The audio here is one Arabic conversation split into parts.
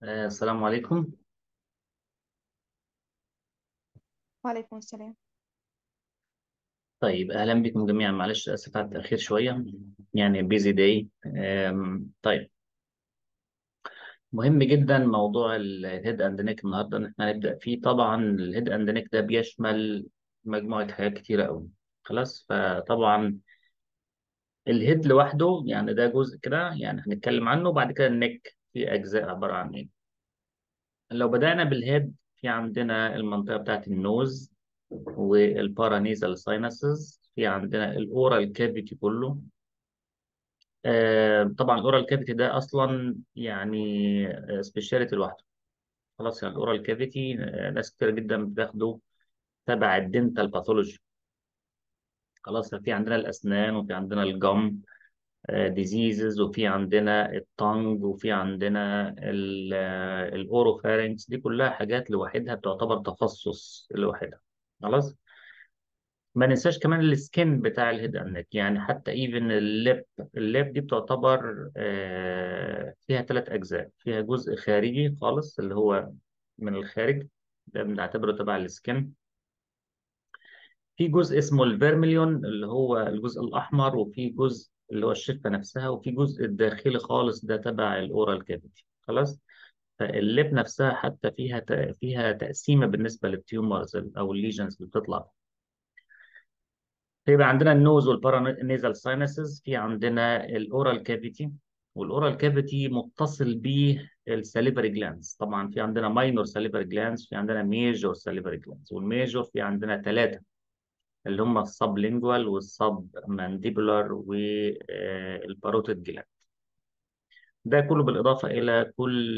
السلام عليكم. وعليكم السلام. طيب أهلا بكم جميعا، معلش آسف على التأخير شوية، يعني بيزي داي. طيب، مهم جدا موضوع الهيد أند نيك النهاردة إن احنا نبدأ فيه. طبعا الهيد أند نيك ده بيشمل مجموعة حاجات كتيرة أوي. خلاص، فطبعا الهيد لوحده يعني ده جزء كده، يعني هنتكلم عنه، وبعد كده النيك في أجزاء عبارة عن إيه. لو بدأنا بالهيد، في عندنا المنطقة بتاعت النوز والبارانيزال ساينسز، في عندنا الاورال كافيتي كله. طبعا الاورال كافيتي ده اصلا يعني سبيشاليتي لوحده. خلاص، يعني الاورال كافيتي ناس كتير جدا بتاخده تبع الدنتال باثولوجي. خلاص، في عندنا الاسنان وفي عندنا الجم ديزيزز، وفي عندنا التانج، وفي عندنا الاوروفارينكس. دي كلها حاجات لوحدها بتعتبر تخصص لوحدها. خلاص، ما ننساش كمان السكين بتاع الهيد اند نيك، يعني حتى ايفن الليب دي بتعتبر فيها ثلاث اجزاء. فيها جزء خارجي خالص اللي هو من الخارج، ده بنعتبره تبع السكين. في جزء اسمه الفيرميليون اللي هو الجزء الاحمر، وفي جزء اللي هو الشفه نفسها، وفي جزء الداخلي خالص ده تبع الاورال كافيتي. خلاص، فالليب نفسها حتى فيها تقسيمه بالنسبه للتيومرز او الليجنز اللي بتطلع. فيبقى عندنا النوز والبارانيزال ساينسز، في عندنا الاورال كافيتي، والاورال كافيتي متصل بيه الساليفري جلانز. طبعا في عندنا ماينور ساليفري جلانز، في عندنا ميجور ساليفري جلانز، والميجور في عندنا ثلاثه اللي هم السب لينجوال والسب مانديبولار والباروتيد جلاند. ده كله بالاضافه الى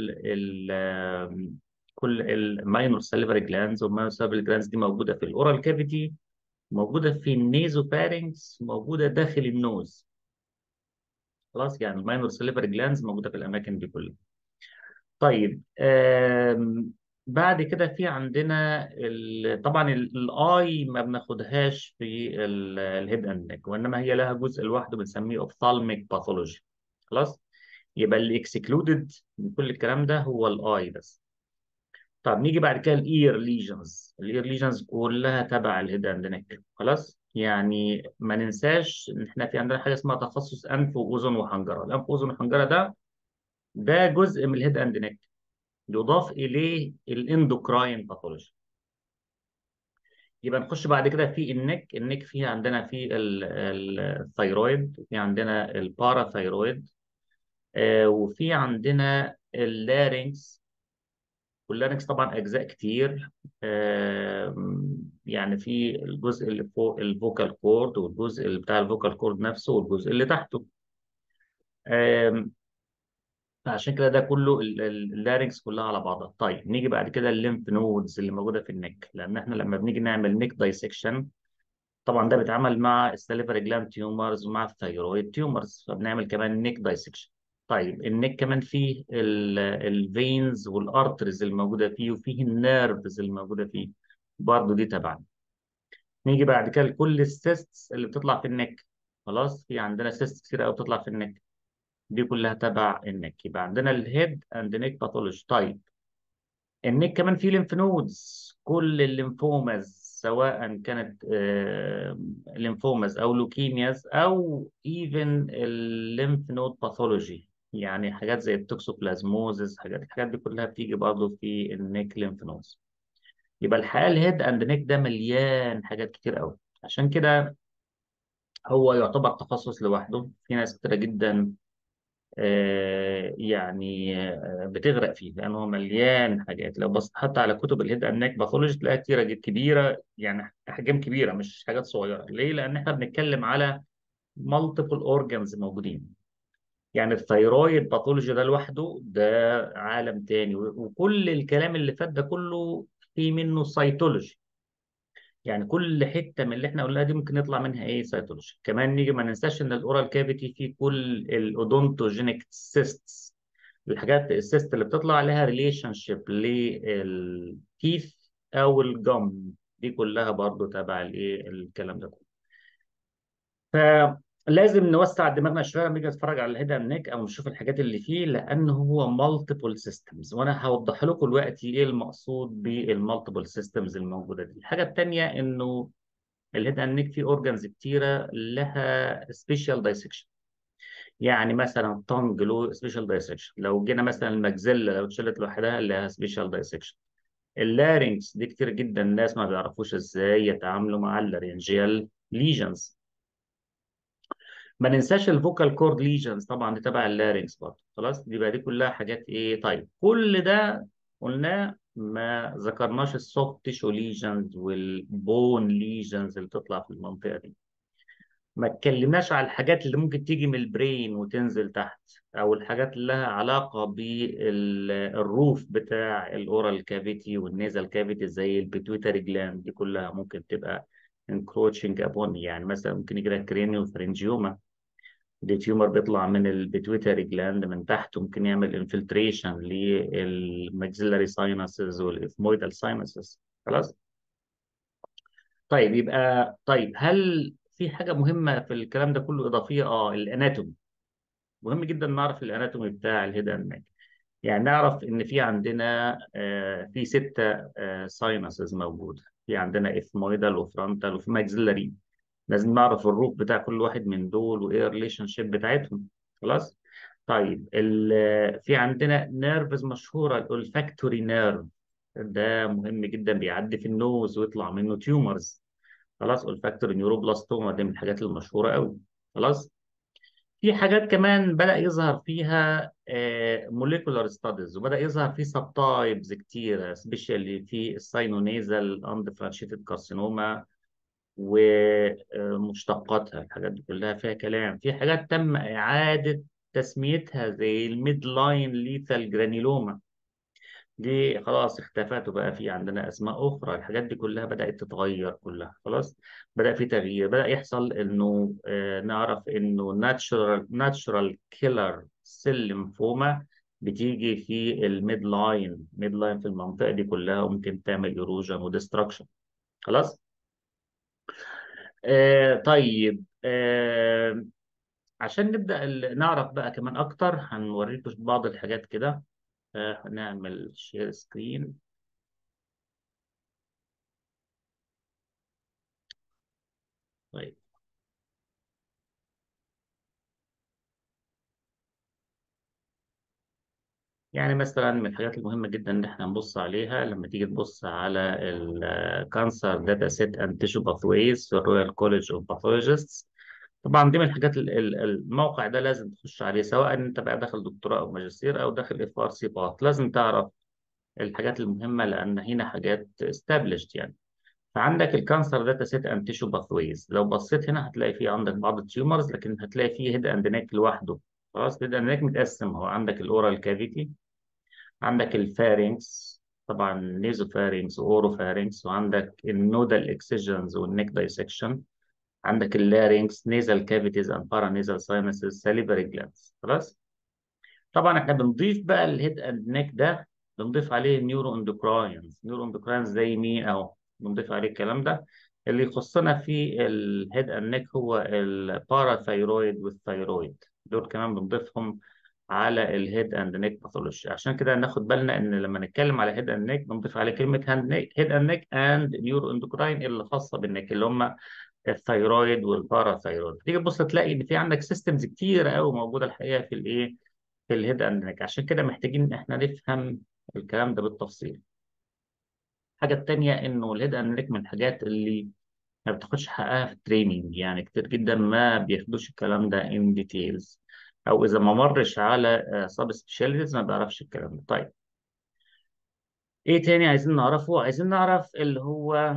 كل الماينور ساليفري جلانز، والماينور ساليفري جلانز دي موجوده في الاورال كافيتي، موجودة في النيزوفارينكس، موجودة داخل النوز. خلاص، يعني الماينور سليفري جلانز موجودة في الأماكن دي كلها. طيب، بعد كده في عندنا طبعا الاي ما بناخدهاش في الهيد اند نيك، وانما هي لها جزء لوحده بنسميه اوفثالميك باثولوجي. خلاص، يبقى اللي اكسكلودد من كل الكلام ده هو الاي بس. طب نيجي بعد كده الاير ليجنز كلها تبع الهيد اند نيك. خلاص، يعني ما ننساش ان احنا في عندنا حاجه اسمها تخصص انف واذن وحنجره. الانف واذن وحنجره ده جزء من الهيد اند نيك، يضاف اليه الاندوكراين باثولوجي. يبقى نخش بعد كده في النك فيها عندنا في الثيرويد، في عندنا الباراثيرويد، وفي عندنا اللارynx. واللارنكس طبعا اجزاء كتير. يعني في الجزء اللي فوق الفوكال كورد، والجزء اللي بتاع الفوكال كورد نفسه، والجزء اللي تحته. آم، فعشان كده ده كله اللارنكس كلها على بعضها. طيب نيجي بعد كده الليمف نودز اللي موجوده في النك، لان احنا لما بنيجي نعمل نيك دايسكشن، طبعا ده بيتعمل مع السليفري جلاند تيومرز ومع الثيرويد تيومرز، فبنعمل كمان نيك دايسكشن. طيب النك كمان فيه الفينز والارترز الموجوده فيه، وفيه النيرفز الموجوده فيه، برضه دي تبعنا. نيجي بعد كده لكل السيستس اللي بتطلع في النك. خلاص، في عندنا سيستس كتير قوي بتطلع في النك، دي كلها تبع النك. يبقى عندنا الهيد اند نيك باثولوجي. طيب النك كمان فيه ليمف نودز، كل الليمفومز سواء كانت ليمفومز او لوكيمياز او ايفن الليمف نود باثولوجي، يعني حاجات زي التوكسوبلازموزز، الحاجات دي كلها بتيجي برضه في النك ليمف نودز. يبقى الحقيقه الهيد اند نيك ده مليان حاجات كتير قوي، عشان كده هو يعتبر تخصص لوحده. في ناس كتيره جدا يعني بتغرق فيه، لأنه هو مليان حاجات. لو بصيت حتى على كتب الهيد أند نيك باثولوجي تلاقيها كتيرة كبيرة، يعني أحجام كبيرة مش حاجات صغيرة. ليه؟ لأن إحنا بنتكلم على مالتيبل أورجانز موجودين. يعني الثيرويد باثولوجي ده لوحده ده عالم تاني، وكل الكلام اللي فات ده كله في منه سيتولوجي. يعني كل حته من اللي احنا قلناها دي ممكن يطلع منها ايه سيتولوجي. كمان نيجي ما ننساش ان الاورال كافيتي فيه كل الاودونتوجينيك سيستس، الحاجات السيست اللي بتطلع لها ريليشن شيب للتيث او الجم، دي كلها برضو تبع الايه الكلام ده كله. لازم نوسع دماغنا شويه لما نيجي نتفرج على الهيد اند نيك او نشوف الحاجات اللي فيه، لان هو مالتيبل سيستمز، وانا هوضح لكم دلوقتي ايه المقصود بالمالتيبل سيستمز الموجوده دي. الحاجه الثانيه انه الهيد اند نيك فيه اورجانز كتيره لها سبيشال دايسكشن. يعني مثلا طنج له سبيشال دايسكشن، لو جينا مثلا المجزله لو اتشالت لوحدها لها سبيشال دايسكشن. اللارynx دي كتير جدا الناس ما بيعرفوش ازاي يتعاملوا مع اللارyngeal ليجنز. ما ننساش الفوكال كورد ليجنز، طبعا دي تبع اللارynx برضه. خلاص، دي بقى دي كلها حاجات ايه. طيب كل ده قلناه، ما ذكرناش السوفت تيشو ليجنز والبون ليجنز اللي بتطلع في المنطقه دي. ما اتكلمناش على الحاجات اللي ممكن تيجي من البرين وتنزل تحت، او الحاجات اللي لها علاقه بالروف بتاع الاورال كافيتي والنيزل كافيتي زي البيتويتري جلاند. دي كلها ممكن تبقى انكروتشنج ابون، يعني مثلا ممكن يجي لك كرينيو فرنجيوما، دي تيومر بيطلع من البيتويتري جلاند من تحت، وممكن يعمل انفلتريشن للماكسيلاري ساينسز والاثمويدال ساينسز. خلاص. طيب يبقى طيب، هل في حاجة مهمة في الكلام ده كله إضافية؟ الأناتومي. مهم جدا نعرف الأناتومي بتاع الهيد أند نيك. يعني نعرف إن في عندنا في 6 ساينسز موجودة. في عندنا إثمويدال وفرونتال وفي ماكسيلاري. لازم نعرف الروف بتاع كل واحد من دول وإيه الريليشن شيب بتاعتهم. خلاص. طيب في عندنا نيرفز مشهورة، الأولفاكتوري نيرف. ده مهم جدا، بيعدي في النوز ويطلع منه تيومرز. خلاص، والفاكتور نيوروبلاستوما دي من الحاجات المشهوره قوي. خلاص. في حاجات كمان بدأ يظهر فيها موليكولار ستاديز، وبدأ يظهر فيه سب تايبز كتيره، سبيشالي في الساينونيزال اندفرنشيتد كارسينوما ومشتقاتها. الحاجات دي كلها فيها كلام. في حاجات تم إعادة تسميتها زي الميد لاين ليثال جرانيلوما، دي خلاص اختفت وبقى في عندنا اسماء اخرى. الحاجات دي كلها بدات تتغير كلها. خلاص. بدا في تغيير، بدا يحصل انه نعرف انه ناتشورال كيلر سيل ليمفوما بتيجي في الميد لاين، ميد لاين في المنطقه دي كلها، وممكن تعمل ايروجن وديستراكشن. خلاص. طيب عشان نبدا نعرف بقى كمان اكتر، هنوريكم بعض الحاجات كده. هنعمل شير سكرين. طيب، يعني مثلا من الحاجات المهمة جدا ان احنا نبص عليها لما تيجي تبص على الكانسر داتا سيت اند تيشو باثويز في الرويال كوليدج اوف باثولوجيستس. طبعا دي من الحاجات الموقع ده لازم تخش عليه، سواء انت بقى داخل دكتوراه او ماجستير او داخل اف ار سي بارت. لازم تعرف الحاجات المهمة لان هنا حاجات established يعني. فعندك الكانسر داتا سيت اند تيشو باثويز، لو بصيت هنا هتلاقي فيه عندك بعض التيومرز، لكن هتلاقي فيه هيد اند نيك لوحده. خلاص، هيد اند نيك متقسم، هو عندك الاورال كافيتي، عندك الفارينكس، طبعا نيزوفارينكس واوروفارينكس، وعندك النودال اكسجنز والنيك دايسكشن، عندك اللارينكس، نيزال كافيتيز اند بارانيزال ساينسز، ساليفري جلاندز. خلاص. طبعا احنا بنضيف بقى الهيد اند نيك ده، بنضيف عليه نيورو اندوكراينز. نيورو اندوكراينز زي مين اهو، بنضيف عليه الكلام ده. اللي يخصنا في الهيد اند نيك هو الباراثايرويد والثايرويد، دول كمان بنضيفهم على الهيد اند نيك باثولوجي. عشان كده ناخد بالنا ان لما نتكلم على هيد اند نيك بنضيف عليه كلمه هاند نيك، هيد اند نيك اند نيورو اندوكراين اللي خاصه بالنيك، اللي هم الثايرويد والباراثايرويد. تيجي تبص تلاقي ان في عندك سيستمز كتير قوي موجوده الحقيقه في الايه، في الهيد اند نيك. عشان كده محتاجين ان احنا نفهم الكلام ده بالتفصيل. الحاجه التانيه انه الهيد اند نيك من الحاجات اللي ما بتاخدش حقها في التريننج، يعني كتير جدا ما بياخدوش الكلام ده ان ديتيلز، او اذا ما مرش على سب سبيشاليتيز ما بيعرفش الكلام ده. طيب، ايه تاني عايزين نعرفه؟ عايزين نعرف اللي هو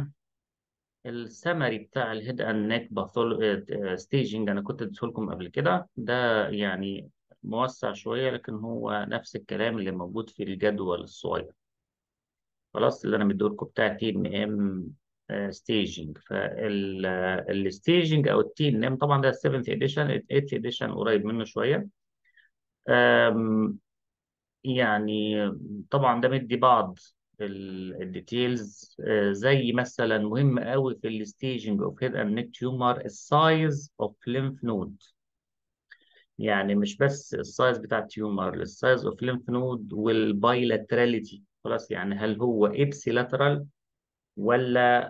السمري بتاع الهيد اند نيك باثول ستيجنج. انا كنت اديته لكم قبل كده، ده يعني موسع شويه، لكن هو نفس الكلام اللي موجود في الجدول الصغير. خلاص، اللي انا مديهولكم بتاع تي ان ام ستيجنج. فالستيجنج او التي ان ام طبعا ده 7th اديشن، 8th اديشن قريب منه شويه. أم، يعني طبعا ده مدي بعض الديتيلز، زي مثلا مهم قوي في الستيجنج اوف هيد اند نيك تيومر السايز اوف ليمف نود. يعني مش بس السايز بتاع التيومر، السايز اوف ليمف نود والبايلاتراليتي. خلاص، يعني هل هو ابسي لاترال ولا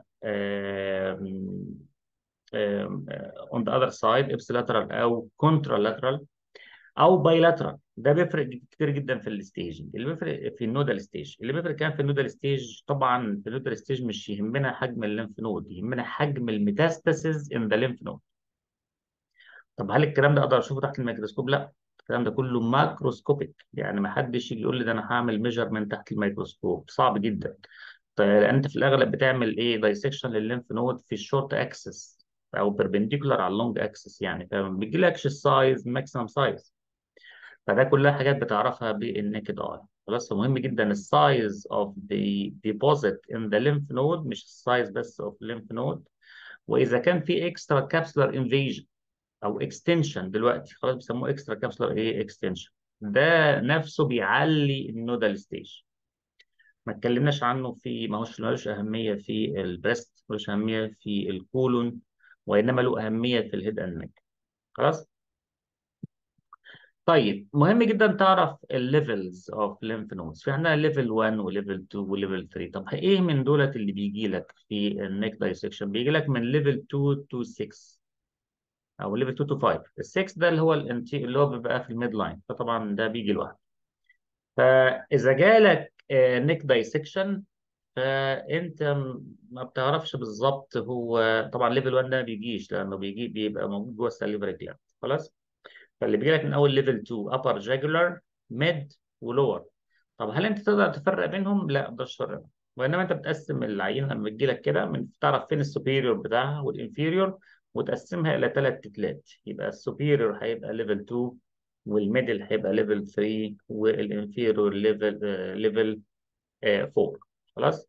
on the other side ابسي لاترال او كونترا لاترال او بايلاترال. ده بيفرق كتير جدا في الستيج. اللي بيفرق في النودال ستيج، اللي بيفرق كان في النودال ستيج، طبعا في النودال ستيج مش يهمنا حجم الليمف نود، يهمنا حجم الميتاستاسيز ان ذا ليمف نود. طب هل الكلام ده اقدر اشوفه تحت الميكروسكوب؟ لا، الكلام ده كله ماكروسكوبيك. يعني ما حدش يجي يقول لي ده انا هعمل ميجرمنت تحت الميكروسكوب، صعب جدا. طيب لان انت في الاغلب بتعمل ايه؟ دايسكشن للليمف نود في الشورت اكسس او بيربنديكولار على اللونج اكسس، يعني فما بيجيلكش السايز ماكسيمم سايز. فده كلها حاجات بتعرفها بالنكد اي. خلاص، مهم جدا السايز اوف ذا ديبوزيت ان ذا lymph نود، مش السايز بس اوف lymph نود. واذا كان في اكسترا كابسولار انفيجن او اكستنشن، دلوقتي خلاص بيسموه اكسترا كابسولار ايه اكستنشن، ده نفسه بيعلي النودال ستيج. ما اتكلمناش عنه في، ما هوش ملوش اهميه في البريست، ملوش اهميه في الكولون، وانما له اهميه في الهيد اند نيك. خلاص. طيب مهم جدا تعرف الليفلز اوف ليمف نودز. في عندنا ليفل 1 وليفل 2 وليفل 3. طب ايه من دولت اللي بيجي لك في النيك دايسكشن؟ بيجي لك من ليفل 2 تو 6 او ليفل 2 تو 5. ال 6 ده اللي هو اللي هو بيبقى في الميد لاين، فطبعا ده بيجي لوحده. فاذا جالك نيك دايسكشن، فانت ما بتعرفش بالظبط هو. طبعا ليفل 1 ده ما بيجيش لانه بيبقى موجود جوه السليفري جلاند. خلاص. فاللي بيجي لك من اول ليفل 2 upper jugular mid ولور. طب هل انت تقدر تفرق بينهم؟ لا، ما تقدرش تفرق. وانما انت بتقسم العينه لما بتجي لك كده، من تعرف فين السوبيريور بتاعها والانفيريور، وتقسمها الى ثلاث تتلات. يبقى السوبيريور هيبقى ليفل 2، والميدل هيبقى ليفل 3، والانفيريور ليفل 4. خلاص.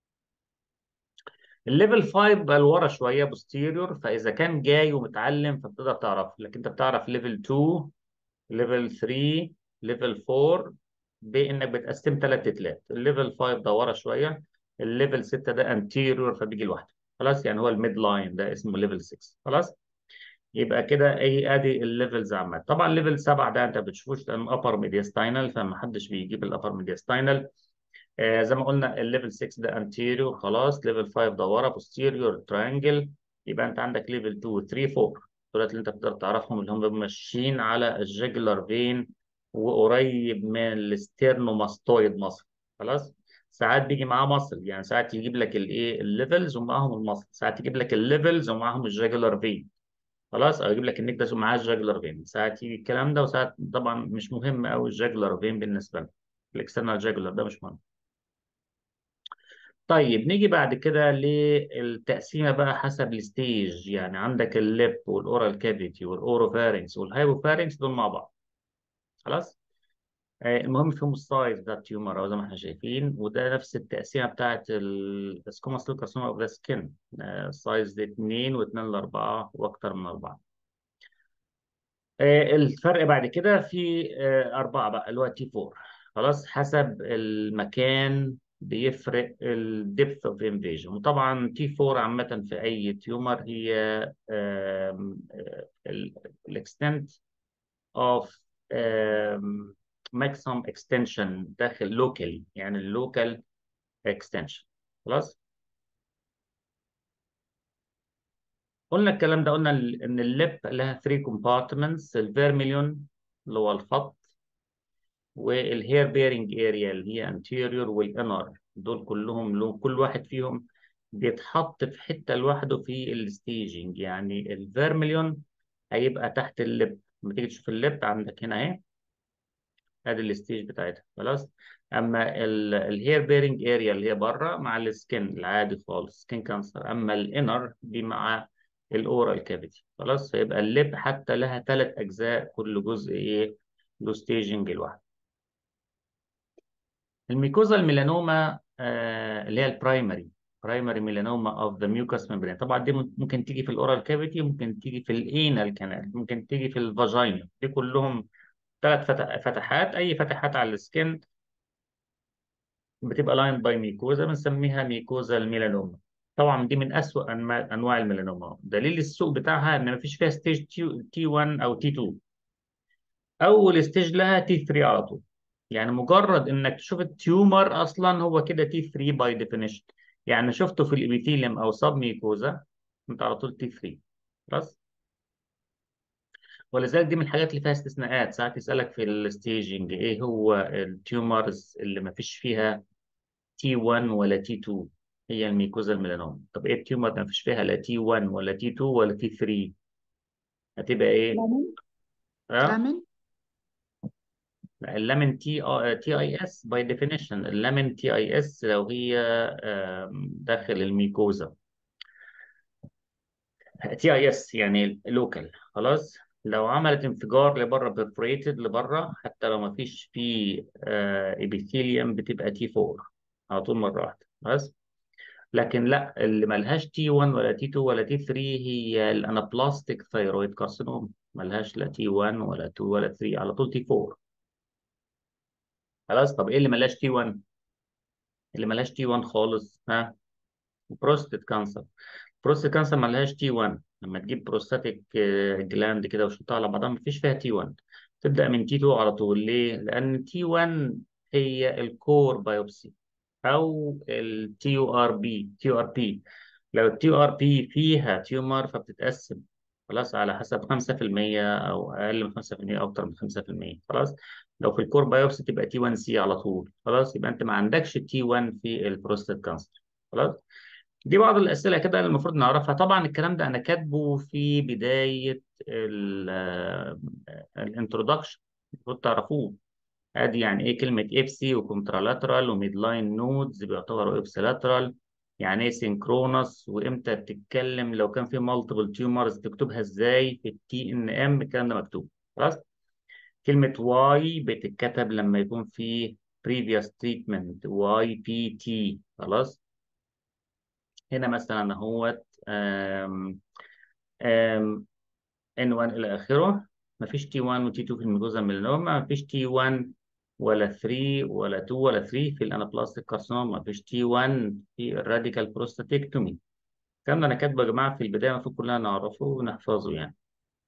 الليفل 5 بقى لورا شويه بوستيريور، فاذا كان جاي ومتعلم فبتقدر تعرف. لكن انت بتعرف ليفل 2، ليفل 3، ليفل 4، بانك بتقسم ثلاث تتلات. الليفل 5 ده ورا شويه، الليفل 6 ده انتيريور فبيجي لوحده. خلاص، يعني هو الميد لاين ده اسمه ليفل 6. خلاص. يبقى كده ايه؟ ادي الليفلز عامه. طبعا ليفل 7 ده انت ما بتشوفوش لانه ابر ميدياستاينال، فما حدش بيجيب الابر ميدياستاينال. زي ما قلنا الليفل 6 ده انتيريور. خلاص. ليفل 5 ده ورا بوستيريور تراينجل. يبقى انت عندك ليفل 2 3 4 دولت اللي انت بتقدر تعرفهم، اللي هم ماشيين على الجيجلر فين وقريب من الستيرنوماستويد ماسل. خلاص. ساعات بيجي معاه ماسل، يعني ساعات يجيب لك الايه الليفلز ومعاهم الماسل، ساعات يجيب لك الليفلز ومعاهم الجيجلر فين. خلاص. او يجيب لك النكتس ومعاه الجاجلر فين. ساعات يجي الكلام ده، وساعات طبعا مش مهم قوي الجاجلر فين بالنسبه لنا. الاكسترنال جاجلر ده مش مهم. طيب نيجي بعد كده للتقسيمه بقى حسب الستيج. يعني عندك الليب والاورال كافيتي والاوروفارينكس والهايبوفارينكس دول مع بعض. خلاص. المهم فيهم السايز بتاع التيومر أهو زي ما احنا شايفين، وده نفس التقسيمه بتاعت السكوما سيل كارسينوما اوف ذا سكين. السايز 2 و2 ل 4 واكتر من 4. الفرق بعد كده في أربعة بقى اللي هو تي 4. خلاص. حسب المكان بيفرق الدبث اوف انفيجن. وطبعا تي 4 عامة في أي تيومر هي الاكستنت اوف ماكسيمم اكستنشن داخل لوكالي، يعني اللوكال اكستنشن. خلاص. قلنا الكلام ده، قلنا ان الليب لها 3 كومبارتمنتس: الفيرميليون اللي هو الخط، والهير بيرنج اريا اللي هي انتيريور، والانر. دول كلهم كل واحد فيهم بيتحط في حته لوحده في الستيجنج. يعني الفيرميليون هيبقى تحت اللب. لما تيجي تشوف اللب عندك هنا اهي، ادي الستيج بتاعتها. خلاص. اما الهير بيرنج اريا اللي هي بره مع السكن العادي خالص، سكين كانسر. اما الانر دي مع الاورال كافيتي. خلاص. فيبقى اللب حتى لها ثلاث اجزاء، كل جزء ايه له ستيجنج لوحده. الميكوزا الميلانوما اللي هي برايمري ميلانوما اوف ذا ميوكس ممبرين. طبعا دي ممكن تيجي في الاورال كافيتي، ممكن تيجي في الانال كانال، ممكن تيجي في الفاجينا. دي كلهم ثلاث فتحات، اي فتحات على السكن. بتبقى لاين باي ميكوزا، بنسميها ميكوزا الميلانوما. طبعا دي من أسوأ انواع الميلانوما. دليل السوء بتاعها ان مفيش فيها ستيج تي 1 او تي 2. اول ستيج لها تي 3 على طول. يعني مجرد انك تشوف التيومر اصلا هو كده تي 3 باي ديفينيشن. يعني شفته في الابيثيليوم او سب ميكوزا، انت على طول تي 3. خلاص. ولذلك دي من الحاجات اللي فيها استثناءات. ساعات يسألك في الستيجنج ايه هو التيومرز اللي ما فيش فيها تي 1 ولا تي 2. هي الميكوزا الميلانوم. طب ايه التيومر اللي ما فيش فيها لا تي 1 ولا تي 2 ولا تي 3؟ هتبقى ايه؟ لمن اه، لمن اللامن تي اي اس باي ديفينيشن. اللامن تي اي اس لو هي داخل الميكوزا. تي اي اس يعني لوكال. خلاص. لو عملت انفجار لبره، برفوريتد لبره، حتى لو ما فيش فيه ابيثيليوم، بتبقى تي 4 على طول مره واحده. بس لكن لا، اللي ملهاش تي 1 ولا تي 2 ولا تي 3 هي الانابلاستيك ثيرويد كارسينوم. ملهاش لا تي 1 ولا 2 ولا 3، على طول تي 4. خلاص. طب ايه اللي ملهاش تي 1؟ اللي ملهاش تي 1 خالص، ها؟ بروستات كانسر. بروستات كانسر ملهاش تي 1. لما تجيب بروستاتيك جلاند كده وشطها على بعضها مفيش فيها تي 1. تبدأ من تي 2 على طول. ليه؟ لأن تي 1 هي الكور بايوبسي، او التي يو ار بي. تي ار بي، لو التي ار بي فيها تيومر فبتتقسم خلاص على حسب 5% او اقل من 5% او اكتر من 5%. خلاص. لو في الكور بايوبسي تبقى تي 1 سي على طول. خلاص. يبقى انت ما عندكش تي 1 في البروستات كانسر. خلاص. دي بعض الاسئله كده اللي المفروض نعرفها. طبعا الكلام ده انا كاتبه في بدايه الانترودكشن، المفروض تعرفوه. ادي يعني ايه كلمه ابسي وكونترالاترال وميد لاين نودز بيعتبروا ابسيلاترال. يعني ايه سينكرونس، وامتى تتكلم لو كان في مالتيبل تيومرز تكتبها ازاي في التي ان ام. الكلام ده مكتوب. خلاص. كلمه واي بتتكتب لما يكون في previous treatment واي بي تي. خلاص. هنا مثلا اهوت ان 1 الى اخره. مفيش تي 1 وتي 2 في الميكوزا ميلانوما. مفيش تي 1 ولا 3 ولا 2 ولا 3 في الانابلاستيك كارسينوما. مفيش تي 1 في الراديكال بروستاتيكتومي. الكلام ده انا كاتبه يا جماعه في البدايه، المفروض كلنا نعرفه ونحفظه يعني.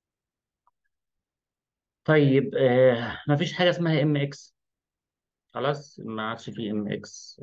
طيب مفيش حاجه اسمها ام اكس. خلاص. ما عادش في ام اكس.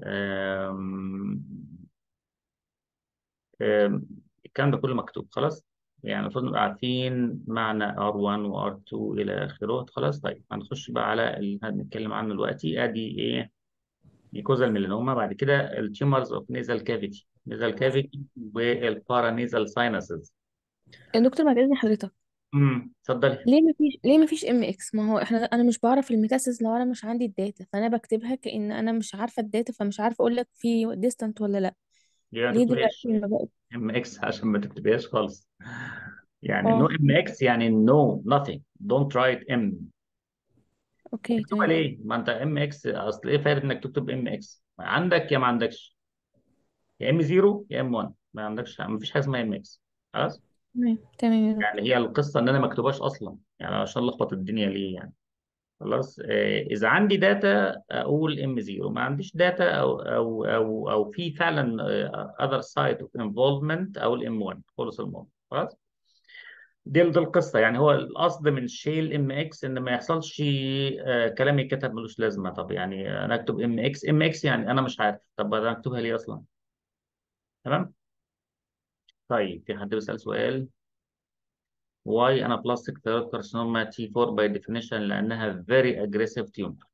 الكلام ده كله مكتوب. خلاص. يعني المفروض نبقى عارفين معنى R1 و R2 إلى آخره. خلاص. طيب هنخش بقى على اللي هنتكلم عنه دلوقتي. أدي إيه؟ ميكوزا الميلانوما. بعد كده التيومرز أوف نيزال كافيتي. نيزال كافيتي والبارانيزال ساينسز. يا دكتور بعد اذن حضرتك، اتفضلي. ليه مفيش ام اكس؟ ما هو انا مش بعرف الميتاسيس لو انا مش عندي الداتا، فانا بكتبها كأن انا مش عارفه الداتا، فمش عارفه اقول لك في ديستانت ولا لا. ليه ما ليه دلوقتي تكتبيهاش لما بقى؟ ام اكس؟ عشان ما تكتبيهاش خالص. يعني نو اه، ام اكس يعني نو nothing. don't write ام. اوكي مكتوبه تمام. ليه؟ ما انت ام اكس اصل ايه فايده انك تكتب ام اكس؟ عندك يا ما عندكش. يا ام 0 يا ام 1. ما عندكش، ما فيش حاجه اسمها ام اكس. خلاص. تمام تمام يا يعني دكتور. هي القصه ان انا ما اكتبهاش اصلا يعني عشان لخبط الدنيا ليه يعني. خلاص. اذا عندي داتا اقول ام 0، ما عنديش داتا او في فعلا اذر سايت اوف انفولفمنت اقول ام 1. خلص الموضوع. خلاص. دي القصه يعني. هو القصد من شيل ام اكس ان ما يحصلش كلام يتكتب ملوش لازمه. طب يعني انا اكتب ام اكس. ام اكس يعني انا مش عارف. طب انا اكتبها ليه اصلا؟ تمام. طيب في حد بيسأل سؤال. Why anaplastic thyroid carcinoma T4 by definition؟ لأنها very aggressive tumor.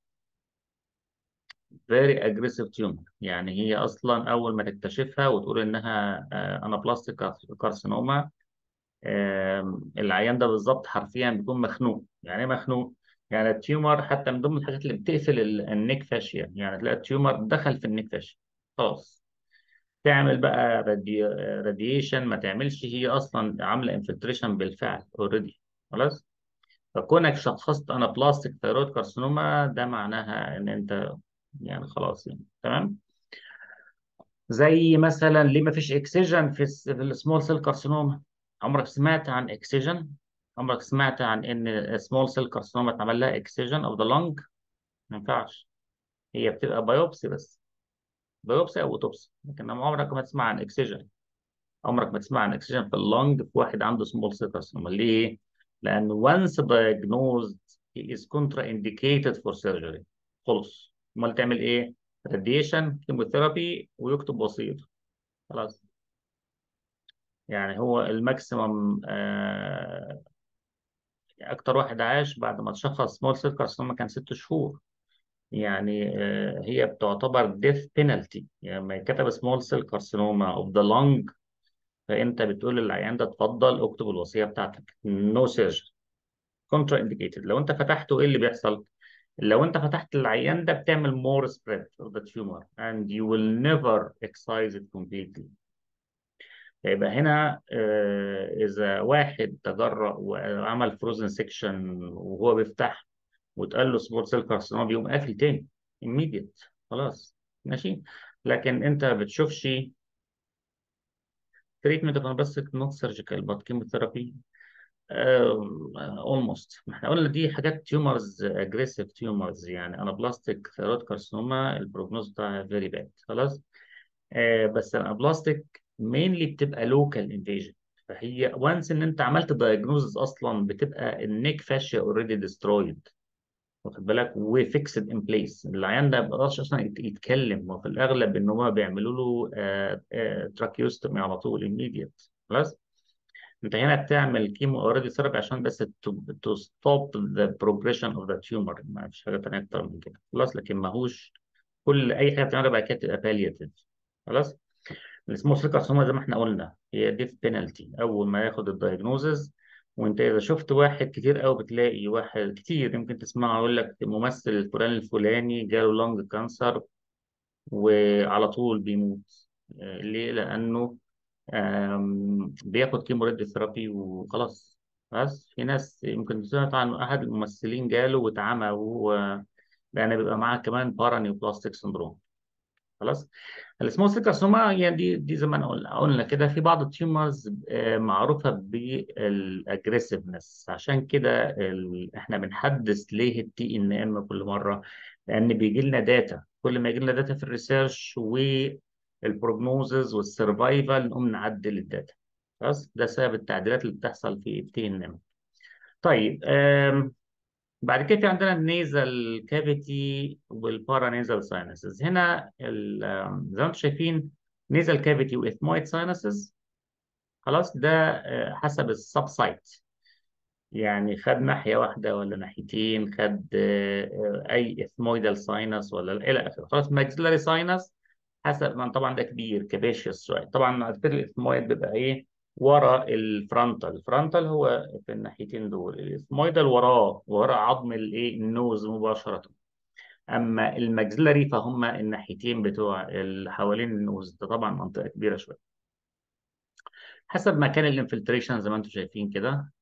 very aggressive tumor. يعني هي أصلا أول ما تكتشفها وتقول إنها anaplastic carcinoma، العيان ده بالظبط حرفيا بيكون مخنوق. يعني إيه مخنوق؟ يعني التيومر حتى من ضمن الحاجات اللي بتقفل النيك فاشيا. يعني تلاقي التيومر دخل في النيك فاشيا. خلاص. تعمل بقى راديشن ما تعملش، هي اصلا عامله انفلتريشن بالفعل اوريدي. خلاص. فكونك شخصت انا بلاستيك ثيرويد كارسينوما ده معناها ان انت يعني خلاص يعني تمام. زي مثلا ليه ما فيش اكسجن في في السمول سيل كارسينوما؟ عمرك سمعت عن اكسجن؟ عمرك سمعت عن ان سمول سيل كارسينوما اتعمل لها اكسجن اوف ذا لونج؟ ما ينفعش. هي بتبقى بايوبسي بس. بايوبسي او اوتوبسي، لكن عمرك ما تسمع عن اكسجن. عمرك ما تسمع عن اكسجن في اللنج في واحد عنده سمول سيل كارسينوما. ليه؟ لان once diagnosed he is contraindicated for surgery. خلص. امال تعمل ايه؟ راديشن، كيموثيرابي، ويكتب وصيته. خلاص. يعني هو الماكسيمم اكتر واحد عاش بعد ما تشخص سمول سيل كارسينوما كان 6 شهور. يعني هي بتعتبر ديث بينالتي. يعني لما يتكتب سمول سيل كارسينوما اوف ذا لونج، فانت بتقول للعيان ده اتفضل اكتب الوصيه بتاعتك، نو سيرجري، كونترا انديكيتد. لو انت فتحته ايه اللي بيحصل؟ لو انت فتحت العيان ده بتعمل more spread of the tumor and you will never excise it completely. يبقى هنا اذا واحد تجرأ وعمل فروزن سيكشن وهو بيفتح وتقال له سمول سيل كارسينوما، بيقوم قافل تاني immediate. خلاص. ماشي. لكن انت بتشوفش تريتمنت اوف بس نوت سيرجيكال بات كيموثيرابي اولموست. ما احنا قلنا دي حاجات تيومرز، اجريسيف تيومرز. يعني انا بلاستيك ثيرويد كارسينوما البروجنوز بتاعها فيري باد. خلاص. بس انا بلاستيك مينلي بتبقى لوكال انفيجن. فهي وانس ان انت عملت دايجنوزز اصلا بتبقى النيك فاشيا اوريدي ديسترويد، واخد بالك، وفيكسد ان بليس. العيان ده ما بيقدرش اصلا يتكلم، وفي الاغلب ان هم بيعملوا له تراكيوستومي على طول immediate. خلاص. انت هنا بتعمل كيمو اوريدي ثيرابي عشان بس تو ستوب ذا بروجريشن اوف ذا تيومر، ما فيش حاجه ثانيه اكتر من كده. خلاص. لكن ماهوش كل اي حاجه بتعملها بعد كده تبقى بالياتيف. خلاص. السمول سيل كارسينوما زي ما احنا قلنا هي ديث بينالتي اول ما ياخد الدايجنوزز. وانت اذا شفت واحد كتير قوي، بتلاقي واحد كتير يمكن تسمعه يقول لك الممثل الفلاني الفلاني جاله لونج كانسر وعلى طول بيموت. ليه؟ لانه بياخد كيمو ريدي ثيرابي وخلاص. بس في ناس يمكن سمعت عن احد الممثلين جاله واتعمى، وهو لان بيبقى معاه كمان بارانيوبلاستيك سندروم. خلاص. السمول سيل كارسوما يعني دي زي ما قلنا كده في بعض التيومرز معروفه بالاجريسيفنس. عشان كده احنا بنحدث ليه التي ان ام كل مره، لان بيجي لنا داتا. كل ما يجي لنا داتا في الريسيرش والبروجنوزز والسرفايفل نقوم نعدل الداتا. خلاص. ده سبب التعديلات اللي بتحصل في التي ان ام. طيب. بعد كده في عندنا النيزل كافيتي والبارانيزال ساينسز. هنا زي ما انتم شايفين نيزل كافيتي واثمويد ساينسز. خلاص. ده حسب السب سايت. يعني خد ناحيه واحده ولا ناحيتين، خد اي اثمويدال ساينس ولا الى اخره. خلاص. ماكسيلاري ساينس حسب ما طبعا ده كبير كباشيوس شويه. طبعا على فكره الاثمويد بيبقى ايه؟ ورا الفرونتال. الفرونتال هو في الناحيتين دول، الاثمويدال ورا عظم الايه النوز مباشره. اما الماكسيلاري فهم الناحيتين بتوع اللي حوالين النوز. ده طبعا منطقه كبيره شويه. حسب مكان الانفلتريشن زي ما انتم شايفين كده.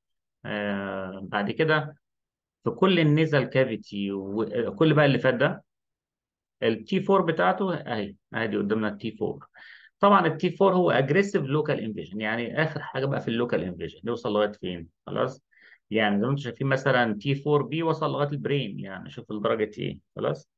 بعد كده في كل النيزل كافيتي وكل بقى اللي فات ده التي 4 بتاعته اهي ادي قدامنا التي 4. طبعا التي 4 هو اجريسيف لوكال انفيجن. يعني اخر حاجه بقى في اللوكال انفيجن يوصل لغايه فين؟ خلاص. يعني زي ما انتم شايفين مثلا تي 4 بي وصل لغايه البرين. يعني شوف لدرجه ايه. خلاص.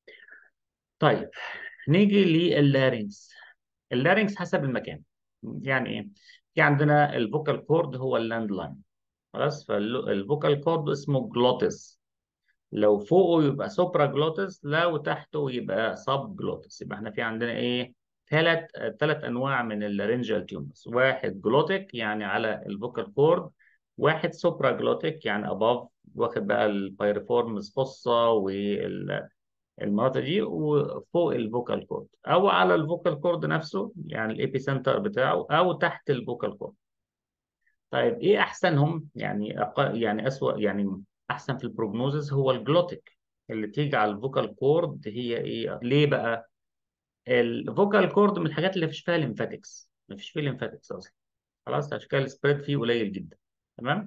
طيب. نيجي لللارينكس. اللارينكس حسب المكان. يعني ايه؟ في عندنا الفوكال كورد هو اللاند لاين. خلاص. فالفوكال كورد اسمه جلوتس. لو فوقه يبقى سوبرا جلوتس، لو تحته يبقى سب جلوتس. يبقى احنا في عندنا ايه؟ ثلاث انواع من اللارنجال تيومرز. واحد جلوتيك يعني على الفوكال كورد، واحد سوبرا جلوتيك يعني اباف، واخد بقى البايرفورمز فوسا والمناطق دي وفوق الفوكال كورد، او على الفوكال كورد نفسه يعني الابي سنتر بتاعه، او تحت الفوكال كورد. طيب ايه احسنهم؟ يعني يعني اسوأ، يعني احسن في البروجنوزس هو الجلوتيك اللي تيجي على الفوكال كورد. هي ايه؟ ليه بقى؟ الفوكال كورد من الحاجات اللي مفيش فيها ليمفاتكس، مفيش فيه ليمفاتكس اصلا. خلاص. عشان كده السبريد فيه قليل جدا. تمام.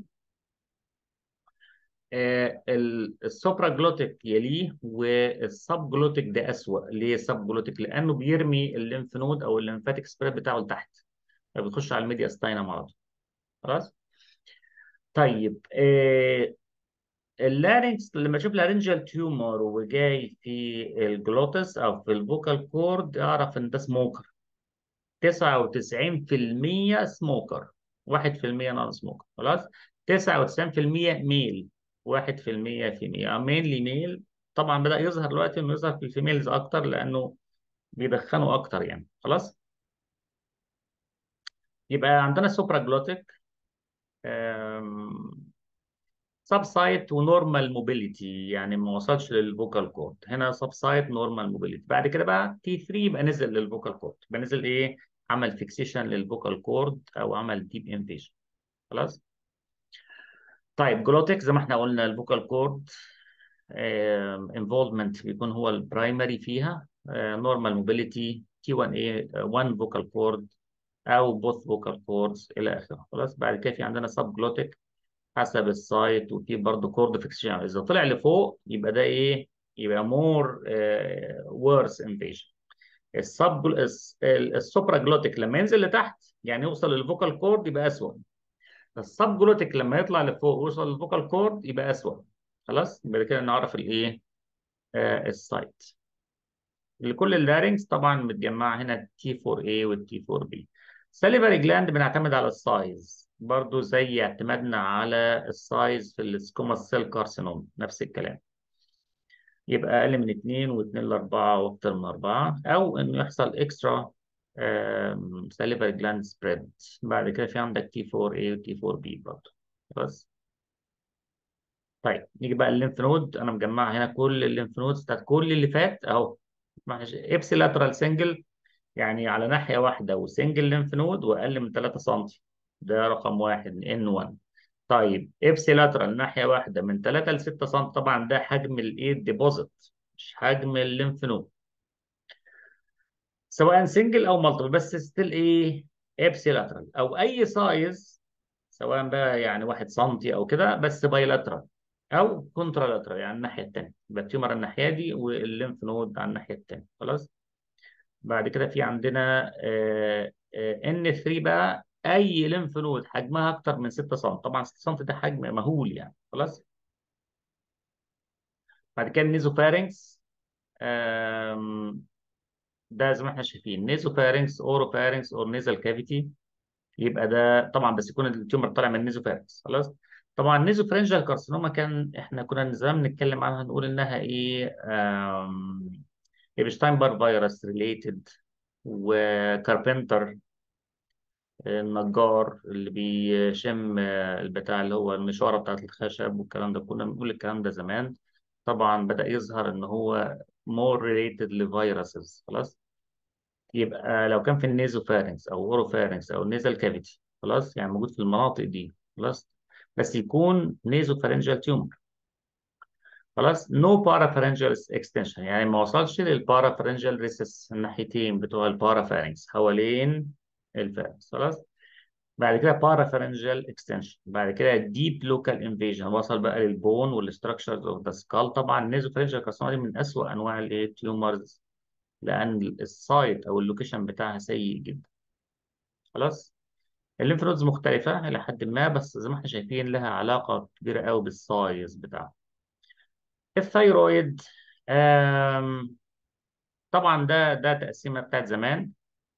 السوبرا جلوتيك يليه، والسب جلوتيك ده اسوأ. ليه السب جلوتيك؟ لانه بيرمي الليمف نود او الليمفاتيك سبريد بتاعه لتحت، فبيخش على الميديا ستاينم على طول. خلاص. طيب. اللارynx لما اشوف لارنجال تيومر وجاي في الجلوتس او في الفوكال كورد اعرف ان ده سموكر. 99% سموكر، 1% نون سموكر. خلاص. 99% ميل، 1% فيميل. مينلي ميل. طبعا بدأ يظهر دلوقتي انه يظهر في الفيميلز اكتر لانه بيدخنوا اكتر يعني. خلاص. يبقى عندنا سوبرا جلوتيك، سب سايت ونورمال موبيليتي، يعني ما وصلش للفوكال كورد. هنا سب سايت نورمال موبيليتي. بعد كده بقى تي 3 يبقى نزل للفوكال كورد. يبقى نزل ايه؟ عمل فيكسيشن للفوكال كورد او عمل ديب انفيجن. خلاص. طيب جلوتيك زي ما احنا قلنا الفوكال كورد انفولفمنت بيكون هو البرايمري فيها. نورمال موبيليتي تي 1 اي 1 فوكال كورد او بوث فوكال كوردز الى اخره. خلاص. بعد كده في عندنا سب جلوتيك حسب السايت، وفي برضه كورد فيكسيشن. اذا طلع لفوق يبقى ده ايه؟ يبقى مور ورس انفيجن. السوبرا جلوتيك لما ينزل لتحت يعني يوصل للفوكال كورد يبقى اسود. السب جلوتيك لما يطلع لفوق ويوصل للفوكال كورد يبقى اسود. خلاص. يبقى كده نعرف الايه؟ السايت. لكل اللارينجز طبعا متجمعه هنا تي 4 a والتي 4 b. ساليفري جلاند بنعتمد على السايز برضو زي اعتمادنا على السايز في السكوماس سيل كارسينوم، نفس الكلام. يبقى اقل من 2 و2 ل 4 واكتر من 4، او انه يحصل اكسترا ساليفري جلاند سبريد. بعد كده في عندك تي 4 a وتي 4 b برضو. بس طيب نيجي بقى الليمف نود. انا مجمع هنا كل الليمف نودز بتاعت كل اللي فات اهو. ابسي لاترال سنجل يعني على ناحيه واحده وسنجل ليمف نود واقل من 3 سم. ده رقم واحد ان 1. طيب ابسي لاترال ناحيه واحده من 3 ل 6 سم، طبعا ده حجم الايه؟ ديبوزيت، مش حجم الليمف نود. سواء سنجل او مالتيبل بس ستيل ايه؟ ابسي لاترال او اي سايز، سواء بقى يعني 1 سم او كده بس بايلاترال او كونترالاترال يعني الناحيه الثانيه. يبقى التيومر الناحيه دي والليمف نود على الناحيه الثانيه. خلاص. بعد كده في عندنا ان 3 بقى اي ليمف نود حجمها اكتر من 6 سم. طبعا 6 سم ده حجم مهول يعني. خلاص. بعد كده النيزوفارينكس. ده زي ما احنا شايفين نيزوفارينكس اوروفارينكس اور نيزال كافيتي. يبقى ده طبعا بس يكون التيومر طالع من النيزوفارينكس. خلاص. طبعا النيزوفرنجال كارسينوما كان احنا كنا زمان بنتكلم عنها نقول انها ايه؟ ايبشتاين-بار فيروس ريليتد، وكاربنتر النجار اللي بيشم البتاع اللي هو النشارة بتاعت الخشب والكلام ده. كنا بنقول الكلام ده زمان. طبعا بدأ يظهر ان هو more related لفيروسز. خلاص. يبقى لو كان في النيزوفارينكس او اوروفارينكس او النيزال كافيتي، خلاص يعني موجود في المناطق دي. خلاص. بس يكون نيزوفارينجال تيومر. خلاص. نو بارافارنجال اكستنشن يعني ما وصلش للبارافارنجال ريسس الناحيتين بتوع البارافارنكس حوالين الفارنكس. خلاص. بعد كده بارافارنجال اكستنشن. بعد كده ديب لوكال انفيجن وصل بقى للبون والستراكشرز اوف ذا سكال. طبعا النيزوفارنجال كارسينوما دي من اسوأ انواع التيومرز لان السايت او اللوكيشن بتاعها سيء جدا. خلاص. الليمف نودز مختلفه الى حد ما بس زي ما احنا شايفين لها علاقه كبيره قوي بالسايز بتاعها. الثايرويد. طبعا ده تقسيمه بتاعت زمان.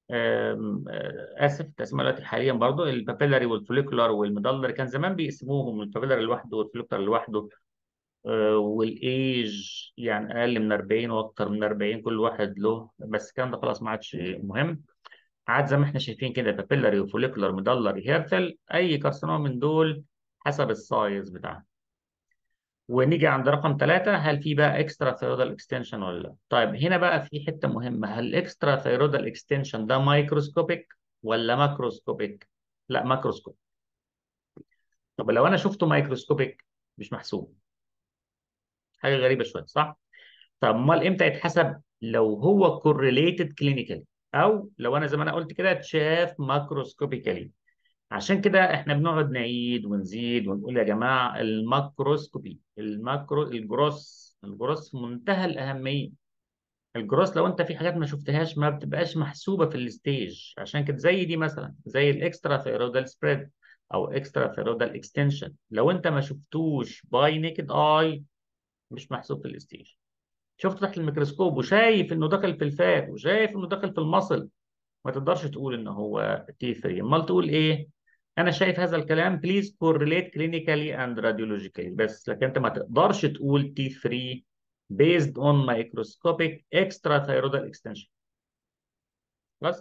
اسف التقسيمه دلوقتي حاليا برضو البابيلاري والفوليكولار والميدالري كان زمان بيقسموهم البابيلاري لوحده والفوليكولار لوحده. والايج يعني اقل من 40 واكتر من 40 كل واحد له، بس الكلام ده خلاص ما عادش مهم. عاد زي ما احنا شايفين كده بابيلاري وفوليكولار ميدالري هيرتل اي كارسينوما من دول حسب السايز بتاعها. ونيجي عند رقم 3، هل في بقى اكسترا ثيرودال اكستنشن ولا لا؟ طيب هنا بقى في حته مهمه، هل الاكسترا ثيرودال اكستنشن ده مايكروسكوبيك ولا ماكروسكوبيك؟ لا ماكروسكوبيك. طب لو انا شفته مايكروسكوبيك مش محسوب. حاجه غريبه شويه صح؟ طب امال امتى يتحسب؟ لو هو كورليتد كلينيكالي او لو انا زي ما انا قلت كده اتشاف ماكروسكوبيكالي. عشان كده احنا بنقعد نعيد ونزيد ونقول يا جماعه الماكروسكوبي الجروس في منتهى الاهميه. الجروس لو انت في حاجات ما شفتهاش ما بتبقاش محسوبه في الستيج. عشان كده زي دي مثلا زي الاكسترا ثيرودال سبريد او اكسترا ثيرويدال اكستنشن. لو انت ما شفتوش باي نيكد اي مش محسوب في الاستيج. شفت تحت الميكروسكوب وشايف انه داخل في الفات وشايف انه داخل في المصل، ما تقدرش تقول ان هو تي 3. امال تقول ايه؟ انا شايف هذا الكلام بليز كورليت كلينيكالي اند راديولوجيكالي بس، لكن انت ما تقدرش تقول تي 3 based on microscopic extrathyroidal extension. خلاص.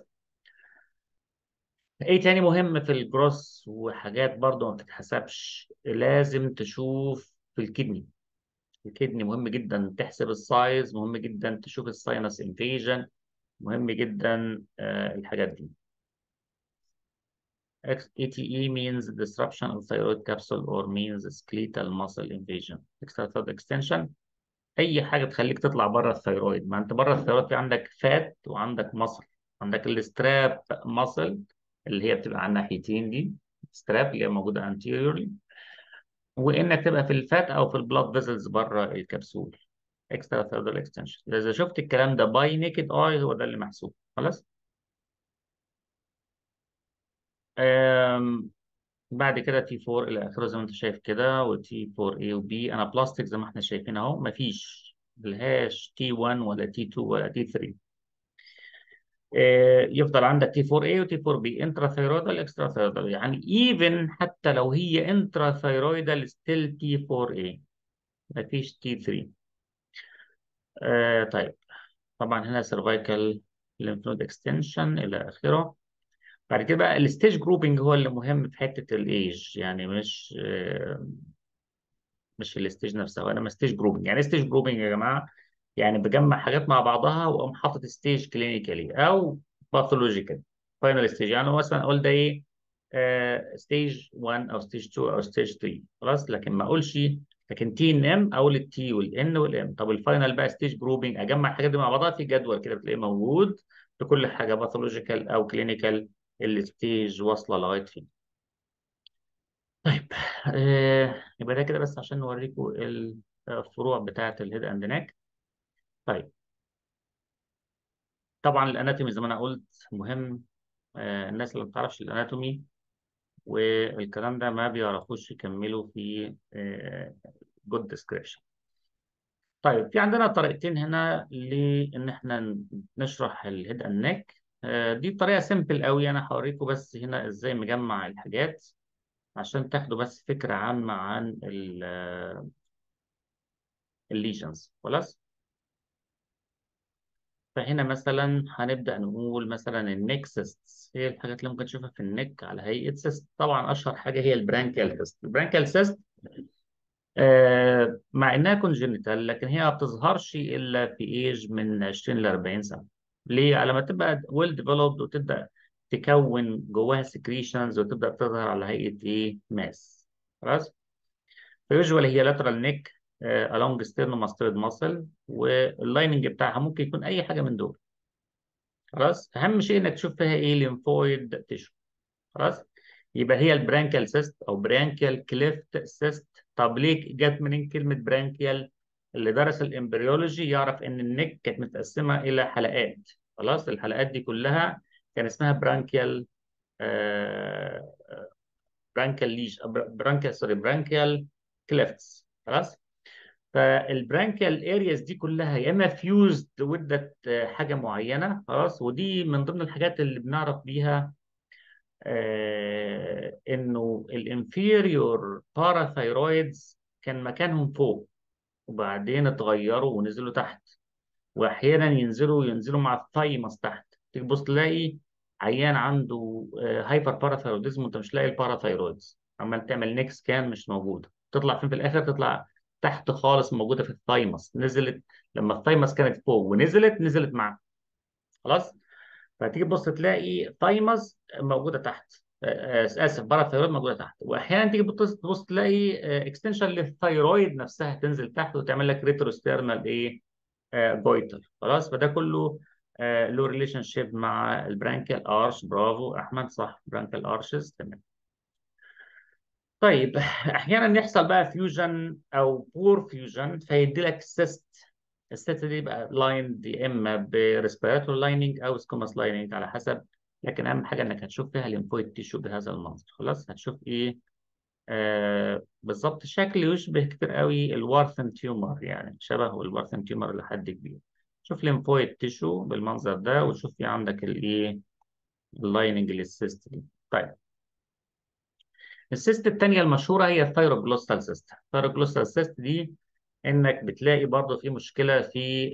ايه تاني مهم في الجروس وحاجات برضو ما بتتحسبش؟ لازم تشوف في الكدني. الكدني مهم جدا تحسب السايز، مهم جدا تشوف الساينس انفيجن، مهم جدا الحاجات دي. ATE means disruption of thyroid capsule or means skeletal muscle invasion. Extrathyroid extension اي حاجه تخليك تطلع بره الثيرويد. ما انت بره الثيرويد في عندك فات وعندك مصل. عندك الستراب مصل اللي هي بتبقى على الناحيتين دي، ستراب اللي هي موجوده anteriorly، وانك تبقى في الفات او في البلاد فيزلز بره الكبسول. اكسترا ثيرويدال اكستنشن اذا شفت الكلام ده باي نيكد اي هو ده اللي محسوب. خلاص. بعد كده تي 4 الى اخره زي ما انت شايف كده، وتي 4 اي وبي انا بلاستيك زي ما احنا شايفين اهو، مفيش ملهاش تي 1 ولا تي 2 ولا تي 3. يفضل عندك تي 4 اي وتي 4 بي انترا ثيرويدال اكسترا ثيرويدال، يعني ايفن حتى لو هي انترا ثيرويدال ستيل تي 4 اي، مفيش تي 3. طيب. طبعا هنا سيرفايكال lymph node اكستنشن الى اخره. بعد كده بقى الستيج جروبنج هو اللي مهم في حته الايج، يعني مش الستيج نفسها، وانما ستيج جروبنج. يعني ستيج جروبنج يا جماعه، يعني بجمع حاجات مع بعضها واقوم حاطط ستيج كلينيكالي او باثولوجيكال فاينل ستيج. يعني مثلا اقول ده ايه، ستيج 1 او ستيج 2 او ستيج 3. خلاص. لكن ما اقولش، لكن تي ان ام اقول التي والان والام. طب الفاينل بقى ستيج جروبنج، اجمع الحاجات دي مع بعضها في جدول كده بتلاقيه موجود في كل حاجه باثولوجيكال او كلينيكال الستيج واصله لغايه فين. طيب. يبقى ده كده بس عشان نوريكم الفروع بتاعة الهيد اند نيك. طيب. طبعا الاناتومي زي ما انا قلت مهم. الناس اللي ما بتعرفش الاناتومي والكلام ده ما بيعرفوش يكملوا في جود ديسكريبشن. طيب في عندنا طريقتين هنا لان احنا نشرح الهيد اند نيك. دي طريقة سيمبل قوي، انا هوريكم بس هنا ازاي مجمع الحاجات عشان تاخدوا بس فكرة عامة عن الليجنز. خلاص. فهنا مثلا هنبدأ نقول مثلا النيك سيست هي الحاجات اللي ممكن تشوفها في النيك على هيئة سيست. طبعا أشهر حاجة هي البرانكيال سيست. البرانكيال سيست مع إنها كونجنتال لكن هي ما بتظهرش إلا في إيج من 20 ل 40 سنة. ليه؟ على ما تبقى ويل ديفلوبد وتبدأ تكون جواها سكريشنز وتبدأ تظهر على هيئة إيه؟ ماس. خلاص؟ فيوجوالي هي لاترال نيك along sternomastoid muscle، واللايننج بتاعها ممكن يكون أي حاجة من دول. خلاص. اهم شيء انك تشوف فيها ايه، ليمفويد تيشو. خلاص. يبقى هي البرانكيال سيست او برانكيال كليفت سيست. طب ليه جت منين كلمه برانكيال؟ اللي درس الامبريولوجي يعرف ان النك كانت متقسمه الى حلقات. خلاص. الحلقات دي كلها كان اسمها برانكيال برانكيال ليج برانكيال سوري برانكيال كليفتس. خلاص. فالبرانكيال ارياز دي كلها يا اما فيوزد ودت حاجه معينه. خلاص. ودي من ضمن الحاجات اللي بنعرف بيها انه الانفيريور باراثايرويدز كان مكانهم فوق وبعدين اتغيروا ونزلوا تحت، واحيانا ينزلوا مع الثايمس تحت. تيجي تبص تلاقي عيان عنده هايبر باراثايروديزم وانت مش لاقي الباراثايرويدز، عمال تعمل نيك سكان مش موجوده. تطلع فين في الاخر؟ تطلع تحت خالص، موجوده في الثايمس. نزلت لما الثايمس كانت فوق ونزلت معاه. خلاص. فتيجي تبص تلاقي ثايمس موجوده تحت، اسف باراثايرويد موجوده تحت. واحيانا تيجي تبص تلاقي اكستنشن للثايرويد نفسها تنزل تحت وتعمل لك ريتروسترنال ايه، جويتر. خلاص. فده كله له ريليشن شيب مع البرانكيال ارش. برافو احمد، صح، برانكيال ارشز. تمام. طيب احيانا يحصل بقى فيوجن او بور فيوجن فيدي لك سيست. السيست دي بقى لايند يا اما بريسبيراتوري لايننج او سكوماس لايننج على حسب لكن اهم حاجه انك هتشوف فيها الليمفويد تيشو بهذا المنظر. خلاص هتشوف ايه؟ بالظبط شكل يشبه كتير قوي الوارثن تيومر، يعني شبه الوارثن تيومر لحد كبير. شوف ليمفويد تيشو بالمنظر ده، وشوف في عندك الايه، اللايننج للسيست دي. طيب السيست الثانيه المشهوره هي الثيروجلوستال سيست. الثيروجلوستال سيست دي انك بتلاقي برضه في مشكله في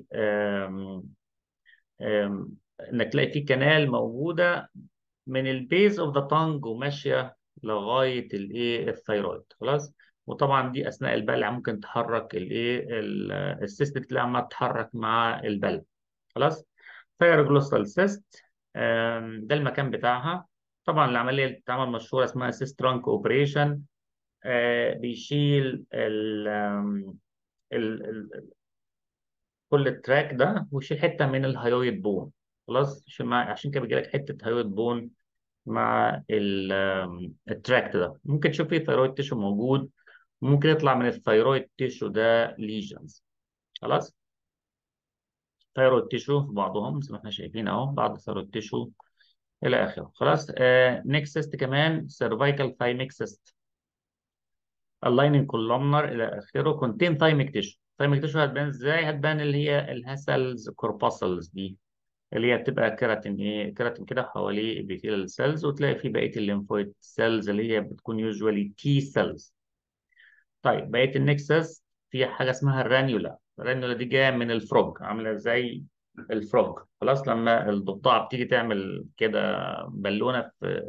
انك تلاقي في كنال موجوده من البيز اوف ذا تانج وماشيه لغايه الايه، الثيرويد. خلاص. وطبعا دي اثناء البلع ممكن تحرك الايه، السيست بتلاقي عمال تتحرك مع البلع. خلاص. ثيروجلوستال سيست ده المكان بتاعها. طبعا العمليه اللي بتتعمل مشهوره اسمها سيست ترانك اوبريشن. بيشيل ال ال كل التراك ده ويشيل حته من الهايويد بون. خلاص. عشان كده بيجي لك حته هايويد بون مع التراكت ده. ممكن تشوف فيه ثيرويد تيشو موجود، ممكن يطلع من الثيرويد تيشو ده ليجنز. خلاص. ثيرويد تيشو في بعضهم زي ما احنا شايفين اهو، بعض الثيرويد تيشو الى اخره. خلاص. نيكست سيست كمان سيرفايكال ثايميك سيست، اللايننج كولومنر الى اخره، كونتين ثايميك تيشو. ثايميك تيشو هتبان ازاي؟ هتبان اللي هي الهاسلز كورباسلز دي، اللي هي بتبقى كيراتين، ايه كيراتين كده حواليه ابيثيليال سيلز، وتلاقي في بقيه الليمفويد سيلز اللي هي بتكون يوجوالي تي سيلز. طيب بقيه النكسس في حاجه اسمها الرانيولا. الرانيولا دي جايه من الفروج، عامله زي الفروج. خلاص. لما الضفدعه بتيجي تعمل كده بالونه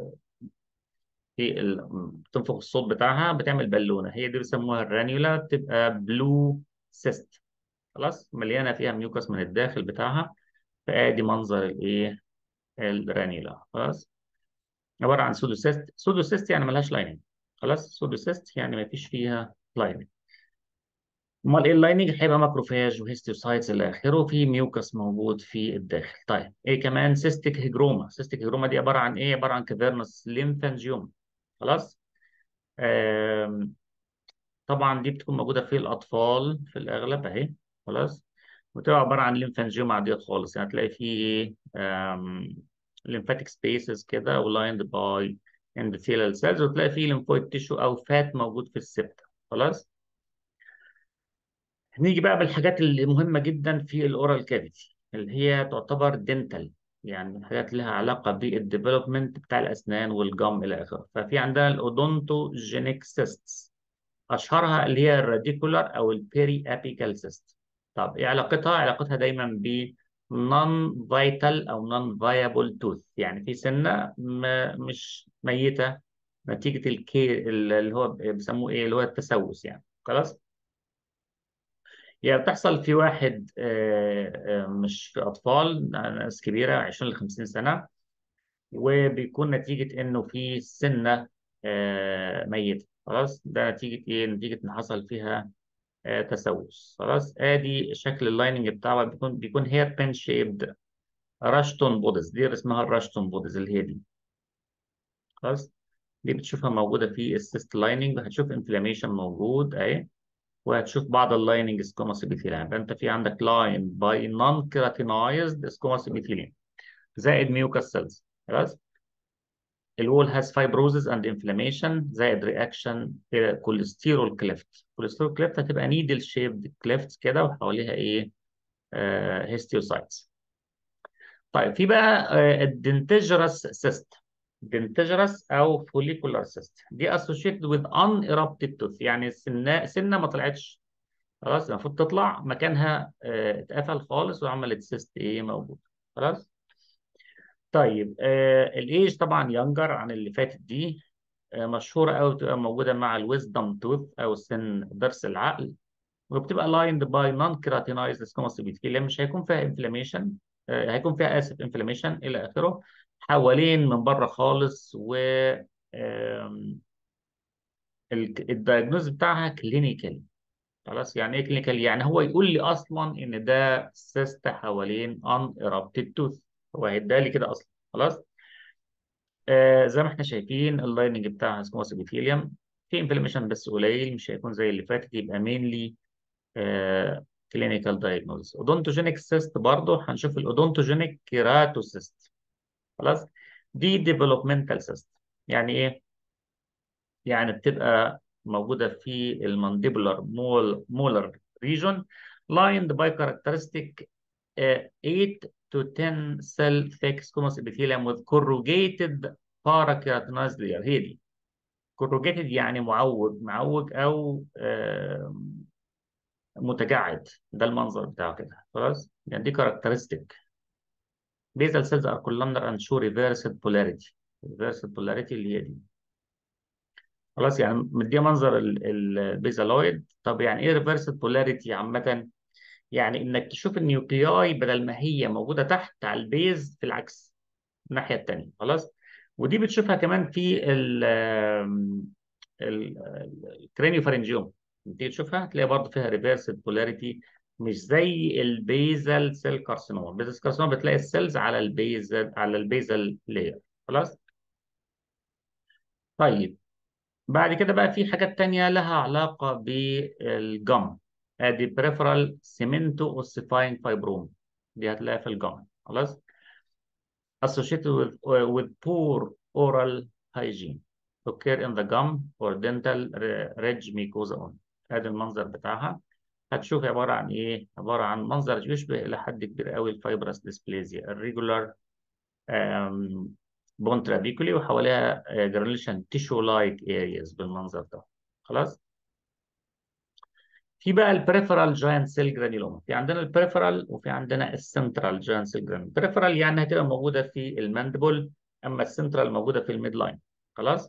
تنفخ الصوت بتاعها بتعمل بالونه، هي دي بيسموها الرانيولا، بتبقى بلو سيست. خلاص. مليانه فيها ميوكس من الداخل بتاعها. فادي منظر الايه، الرانيولا. خلاص. عباره عن سودوسيست. سودوسيست يعني ملهاش لايننج. خلاص. سودوسيست يعني ما فيش فيها لايننج. امال ايه اللايننج؟ هيبقى ماكروفاج وهيستيوسايتس الى اخره، في ميوكس موجود في الداخل. طيب ايه كمان؟ سيستيك هيجروما. سيستيك هيجروما دي عباره عن ايه؟ عباره عن كافيرنس ليمفانجيوم. خلاص. آم، طبعا دي بتكون موجوده في الاطفال في الاغلب اهي. خلاص. وتبقى عباره عن ليمفانجيوم عاديه خالص، يعني تلاقي فيه lymphatic spaces كده ولايند باي endothelial cells، وتلاقي فيه lymphoid tissue او فات موجود في السبتة. خلاص. نيجي بقى بالحاجات اللي مهمة جدا في الاورال كافيتي، اللي هي تعتبر دينتال، يعني حاجات لها علاقة بالديفلوبمنت بتاع الأسنان والجم إلى آخره. ففي عندنا الأودونتوجينيك سيستس، أشهرها اللي هي الراديكولار أو البيري أبيكال سيست. طب إيه علاقتها؟ علاقتها دايما ب non vital أو non viable tooth، يعني في سنة مش ميتة نتيجة اللي هو بيسموه إيه، اللي هو التسوس يعني. خلاص. هي بتحصل في واحد مش في أطفال، ناس كبيرة 20 ل 50 سنة، وبيكون نتيجة إنه في سنة ميتة. خلاص. ده نتيجة إيه؟ نتيجة إن حصل فيها تسوس. خلاص. ادي شكل اللايننج بتاعها، بيكون هير بين شيبد راشتون بودز. دي اسمها الراشتون بودز اللي هي دي. خلاص. دي بتشوفها موجوده في السيست لايننج، هتشوف انفلاميشن موجود اهي، وهتشوف بعض اللايننج سكوماس ابيثيليوم. فانت في عندك لاين باي نون كيراتينايزد سكوماس ابيثيليوم زائد ميوكاس سيلز. خلاص. الوول هاز فايبروزز اند انفلاميشن زائد رياكشن الى كوليسترول كليفت. كوليسترول كليفت هتبقى نيدل شيبد كليفت كده، وحواليها ايه؟ هيستيوسايتس. طيب في بقى الدنتجرس سيست. دنتجرس او فوليكولار سيست دي associated with unerupted tooth، يعني سنه ما طلعتش. خلاص. المفروض تطلع مكانها اتقفل خالص وعملت سيست ايه موجود. خلاص. طيب الايج طبعا ينجر عن اللي فاتت دي. مشهوره قوي، بتبقى موجوده مع الويزدم توث او سن ضرس العقل، وبتبقى lined by non-keratinized squamous epithelium. مش هيكون فيها انفلاميشن، هيكون فيها اسف انفلاميشن الى اخره حوالين من بره خالص. و الدايجنوز بتاعها كلينيكال. خلاص. يعني ايه كلينيكال؟ يعني هو يقول لي اصلا ان ده سيست حوالين ان erupted tooth، هو هيديها لي كده اصلا. خلاص. زي ما احنا شايفين اللايننج بتاعها سكوموس epithelium، في انفلاميشن بس قليل، مش هيكون زي اللي فاتت، يبقى مينلي كلينيكال دايجنوز. اودونتوجينيك سيست برضه هنشوف الاودونتوجينيك كيراتوسيست. خلاص. دي developmental cyst. يعني ايه؟ يعني بتبقى موجودة في المانديبولار molar region lined by characteristic 8 to 10 cell thick squamous epithelium with corrugated parakeratinized layer. هي دي corrugated يعني معوج أو متجعد. ده المنظر بتاعه كده خلاص. يعني دي characteristic. basal cells are columnar and show reversed polarity. reversed polarity اللي هي دي خلاص. يعني مديه منظر البيزالويد. طب يعني ايه reversed polarity عامة؟ يعني انك تشوف النيوكلياي بدل ما هي موجودة تحت على البيز في العكس الناحية التانية خلاص. ودي بتشوفها كمان في الكرينيوفارنجيوم. تيجي تشوفها تلاقي برضه فيها ريفيرسد بولاريتي، مش زي البيزل سيل كارسينوما. البيزل كارسينوما بتلاقي السيلز على البيزل لاير خلاص. طيب بعد كده بقى في حاجات تانية لها علاقة بالجم. ادي بريفرال سيمنتو اوسيفاين فايبروم، دي هتلاقيها في الجم خلاص. associated with poor oral hygiene occur in the gum or dental ridge mucosa on. ادي المنظر بتاعها. هتشوف عبارة عن ايه؟ عبارة عن منظر يشبه إلى حد كبير قوي الفايبرس ديسبليزيا الريجولار بون ترابيكولي، وحواليها جرانيوليشن تيشو لايك ارياز بالمنظر ده خلاص. في بقى البريفرال جاينت سيل جرانيولوما. في عندنا البريفرال وفي عندنا السنترال جاينت سيل جرانيولوما. البريفرال يعني هتبقى موجوده في الماندبل، اما السنترال موجوده في الميد لاين خلاص.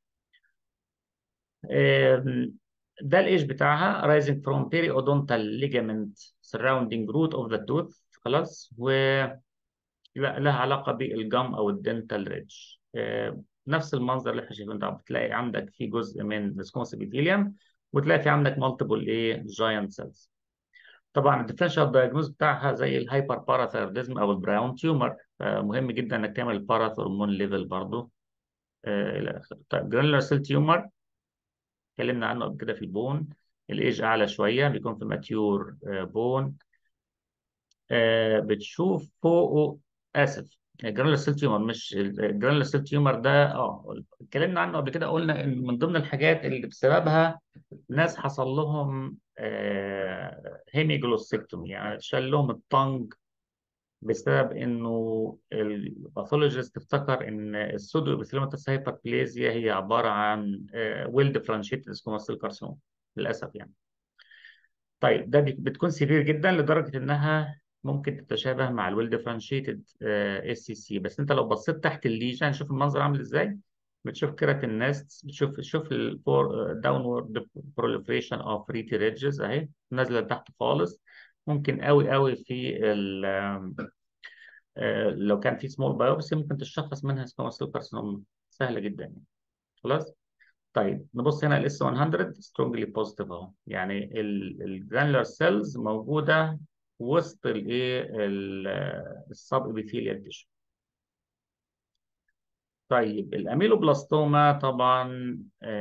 ده الايج بتاعها rising from periodontal ligament surrounding root of the tooth خلاص. لها علاقه بالجم او الدنتال ريدج. نفس المنظر اللي احنا شايفينه ده. بتلاقي عندك في جزء من السكوموس ابيثيليوم، وتلاقي في عندك مالتيبل ايه جاينت سيلز. طبعا الديفرنشال دايجنوز بتاعها زي الهايبر باراثيروديزم او البراون تيومر. مهم جدا انك تعمل الباراثورمون ليفل برضه الى اخره. طيب جرانولار سيل تيومر اتكلمنا عنه قبل كده في البون. الايج اعلى شويه بيكون في ماتيور بون. بتشوف فوقه، اسف الجرانولار سيل تيومر مش الجرانولار سيل تيومر ده اتكلمنا عنه قبل كده. قلنا ان من ضمن الحاجات اللي بسببها ناس حصل لهم هيميجلوسيكتومي، يعني شال لهم الطنج بسبب انه الباثولوجيست افتكر ان السودو ابيثيليوماتوس هايبربليزيا هي عباره عن ويل ديفرنشيتد سكوماس سيل كارسينوما للاسف يعني. طيب ده بتكون سيفير جدا لدرجه انها ممكن تتشابه مع الويل ديفرنشيتد اس سي سي. بس انت لو بصيت تحت الليجن شوف المنظر عامل ازاي. بتشوف كيراتين ناست، بتشوف الداونورد بروليفريشن اوف ريتي ريدجز اهي نازله لتحت خالص. ممكن قوي قوي في لو كان في سمول بايوبسي ممكن تشخص منها سكوماس سيل كارسينوما سهله جدا يعني خلاص. طيب نبص هنا الاس 100 سترونجلي بوزيتيف اهو. يعني الجرانولار سيلز موجوده وسط الايه السب ابيثيليال تيشو. طيب الاميلوبلاستوما طبعا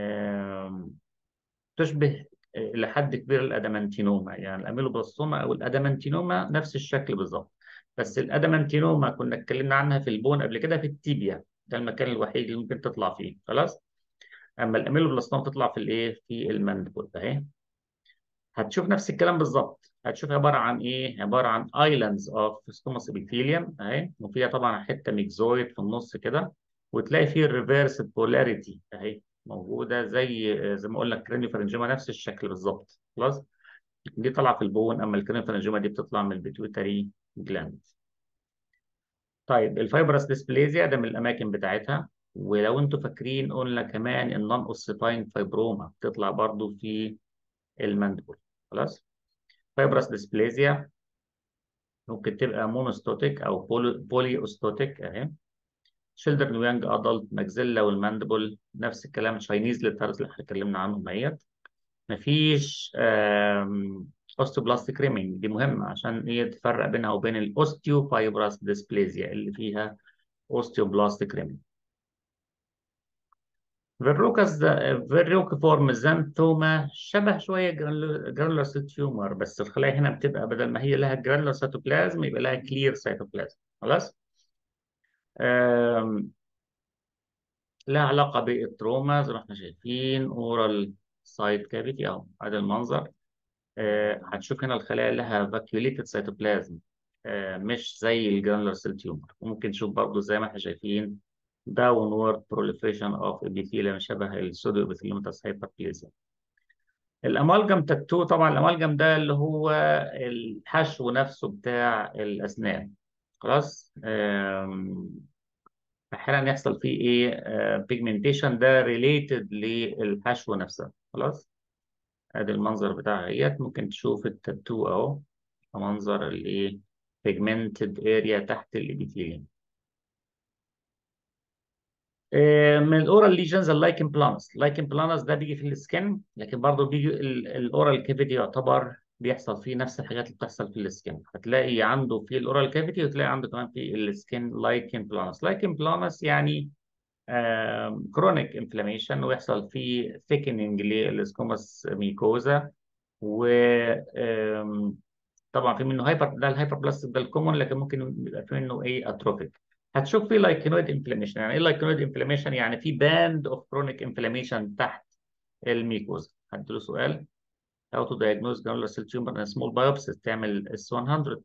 تشبه الى حد كبير الادامنتينوما. يعني الاميلوبلاستوما او الادامنتينوما نفس الشكل بالظبط. بس الادامنتينوما كنا اتكلمنا عنها في البون قبل كده في التيبيا، ده المكان الوحيد اللي ممكن تطلع فيه خلاص. اما الاميلوبلاستوما تطلع في الايه في الماندبل اهي. هتشوف نفس الكلام بالظبط. هتشوف عباره عن ايه؟ عباره عن ايلاندز اوف سكوموس ابيثيليوم اهي، وفيها طبعا حته ميكزويد في النص كده. وتلاقي فيه الريفيرس بولاريتي اهي موجوده زي ما اقول لك كرينيوفارنجيوما نفس الشكل بالظبط خلاص. دي طالعه في البون، اما الكرينيوفارنجيوما دي بتطلع من البيتويتري جلاند. طيب الفايبرس ديسبليزيا ده من الاماكن بتاعتها. ولو انتوا فاكرين قلنا كمان النون اوسيفاين فايبروما بتطلع برضو في الماندبل خلاص. فايبرس ديسبليزيا ممكن تبقى مونوستوتيك او بولي اوستوتيك اهي. شيلدرن ويانج ادلت ماكسيلا والماندبل نفس الكلام. تشاينيز للترز اللي احنا اتكلمنا عنهم اهيت. مفيش اوستيوبلاستيك ريمينج، دي مهمه عشان هي تفرق بينها وبين الاوستيو فايبرس ديسبليزيا اللي فيها اوستيوبلاستيك ريمينج. فيروكيفورم زانثوما شبه شويه جرانولار سيل تيومر، بس الخلايا هنا بتبقى بدل ما هي لها جرانولار سيتوبلازم يبقى لها كلير سيتوبلازم خلاص. لها علاقة بالتروما زي ما احنا شايفين. اورال سايت كافيتي اهو، هذا المنظر. هتشوف هنا الخلايا لها فاكيوليتد سيتوبلازم، مش زي الجرانولار سيل تيومر. وممكن تشوف برضو زي ما احنا شايفين داونورد بروليفريشن اوف ابيثيليوم شبه السودو ابيثيليوماتوس هايبربليزيا. الامالجم تاتو، طبعا الامالجم ده اللي هو الحشو نفسه بتاع الاسنان. خلاص. احيانا يحصل فيه ايه بيجمنتيشن، ده ريليتد للحشوه نفسها. خلاص. ادي المنظر بتاعها اهيت، ممكن تشوف التاتو اهو، منظر الايه بيجمنتد اريا تحت الابيثيليوم. من الاورال ليجنز اللايكن بلانس. اللايكن بلانس ده بيجي في السكن، لكن برضه بيجي الاورال كافيتي يعتبر بيحصل فيه نفس الحاجات اللي بتحصل في السكن. هتلاقي عنده في الاورال كافيتي، وتلاقي عنده كمان في السكن لايكن بلانس. لايكن بلانس يعني كرونيك انفلاميشن، ويحصل فيه ثيكننج للسكوماس ميكوزا. و طبعا في منه هايبر، ده الهايبر بلاستيك ده الكومون، لكن ممكن يبقى في منه ايه اتروفيك. هتشوف في لايكنويد انفلاميشن. يعني ايه لايكنويد انفلاميشن؟ يعني في باند اوف كرونيك انفلاميشن تحت الميكوزا. هديله سؤال: how to diagnose granular cell tumor in small biopsy. تعمل اس 100.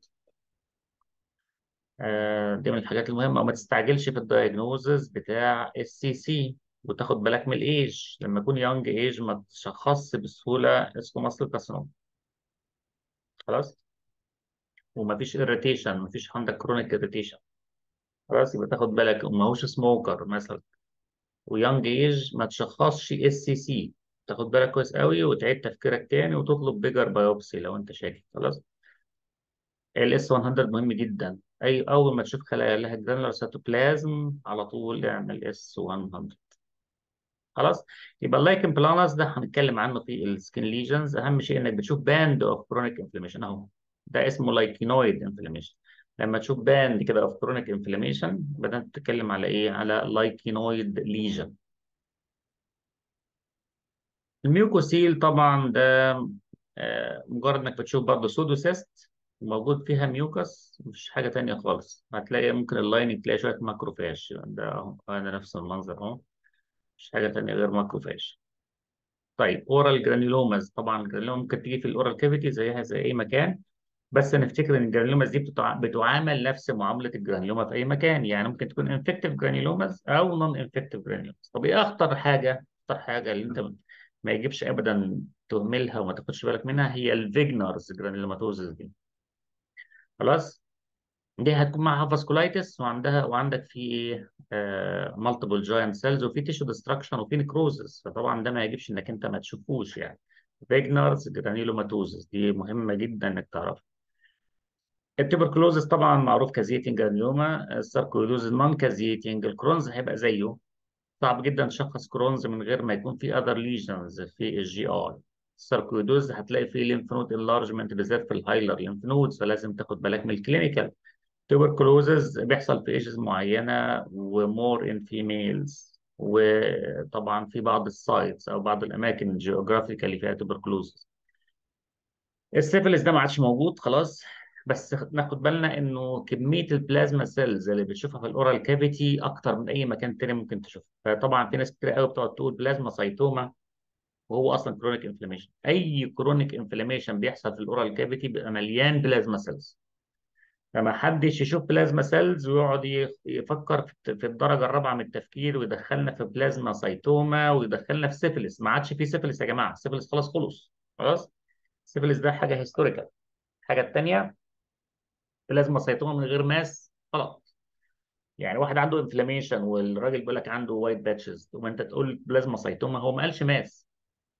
دي من الحاجات المهمه. وما تستعجلش في الدايجنوزز بتاع السي سي، وتاخد بالك من الايج. لما يكون يونج ايج ما تشخصش بسهوله اسمه مصل كارسينوم. خلاص. ومفيش اريتيشن، مفيش عندك كرونيك اريتيشن. خلاص، يبقى تاخد بالك. وما هوش سموكر مثلا، ويونج ايج ما تشخصش اس سي سي. تاخد بالك كويس قوي، وتعيد تفكيرك تاني، وتطلب بيجر بايوبسي لو انت شاكك. خلاص. الاس 100 مهم جدا. اول ما تشوف خلايا لها جرانولار سيتوبلازم على طول اعمل اس 100. خلاص. يبقى اللايكن بلانس ده هنتكلم عنه في السكين ليجنز. اهم شيء انك بتشوف باند اوف كرونيك انفلاميشن اهو، ده اسمه لايكينويد انفلاميشن. لما تشوف باند كده اوف كرونيك انفلاميشن، بدأت تتكلم على ايه؟ على لايكينويد ليجن. الميوكوسيل طبعا ده مجرد انك بتشوف برضه سودوسيست موجود فيها ميوكس، مفيش حاجه تانية خالص. هتلاقي ممكن اللاين تلاقي شويه ماكروفاج، ده اهو، ده نفس المنظر اهو، مش حاجه تانية غير ماكروفاج. طيب اورال جرانيولوماز. طبعا الجرانيولوما ممكن تيجي في الاورال كافيتي زيها زي اي مكان، بس نفتكر ان الجرانيولوماز دي بتعامل نفس معامله الجرانيولوما في اي مكان. يعني ممكن تكون انفكتيف جرانيولوماز او نون انفكتيف جرانيولوماز. طب ايه اخطر حاجه؟ اخطر حاجه اللي انت ما يجبش ابدا تهملها وما تاخدش بالك منها، هي الفيجنرز جرانيولوماتوزس دي. خلاص. دي هتكون معاها فاسكولايتس، وعندك في مالتيبل جاينت سيلز، وفي تيشو ديستراكشن، وفي نكروزس. فطبعا ده ما يجبش انك انت ما تشوفوش يعني. فيجنرز جرانيولوماتوزس دي مهمه جدا انك تعرفها. التوبركلوزس طبعا معروف كازيتنج جرانيوما. الساركويدوز نون كازيتنج. الكرونز هيبقى زيه. صعب جدا تشخص كرونز من غير ما يكون في اذر ليجنز في الجي اي. الساركويدوز هتلاقي فيه ليمف نود انلارجمنت بالذات في الهايلر ليمف نودز، فلازم تاخد بالك من الكلينيكال. توبركلوزز بيحصل في ايجز معينه ومور ان فيميلز، وطبعا في بعض السايتس او بعض الاماكن الجيوغرافيكال فيها توبركلوزز. السيفلس ده ما عادش موجود خلاص، بس ناخد بالنا انه كميه البلازما سيلز اللي بتشوفها في الاورال كافيتي اكتر من اي مكان تاني ممكن تشوفها. فطبعا في ناس كتير قوي بتقعد تقول بلازما سايتوما، وهو اصلا كرونيك انفلاميشن. اي كرونيك انفلاميشن بيحصل في الاورال كافيتي بيبقى مليان بلازما سيلز. فما حدش يشوف بلازما سيلز ويقعد يفكر في الدرجه الرابعه من التفكير، ويدخلنا في بلازما سايتوما، ويدخلنا في سيفلس. ما عادش في سيفلس يا جماعه، السيفلس خلاص خلص. خلاص. السيفلس ده حاجه هيستوريكال. الحاجه الثانيه، بلازما سيتوما من غير ماس غلط. يعني واحد عنده انفلاميشن والراجل بيقول لك عنده وايت باتشز، وما انت تقول بلازما سيتوما، هو ما قالش ماس.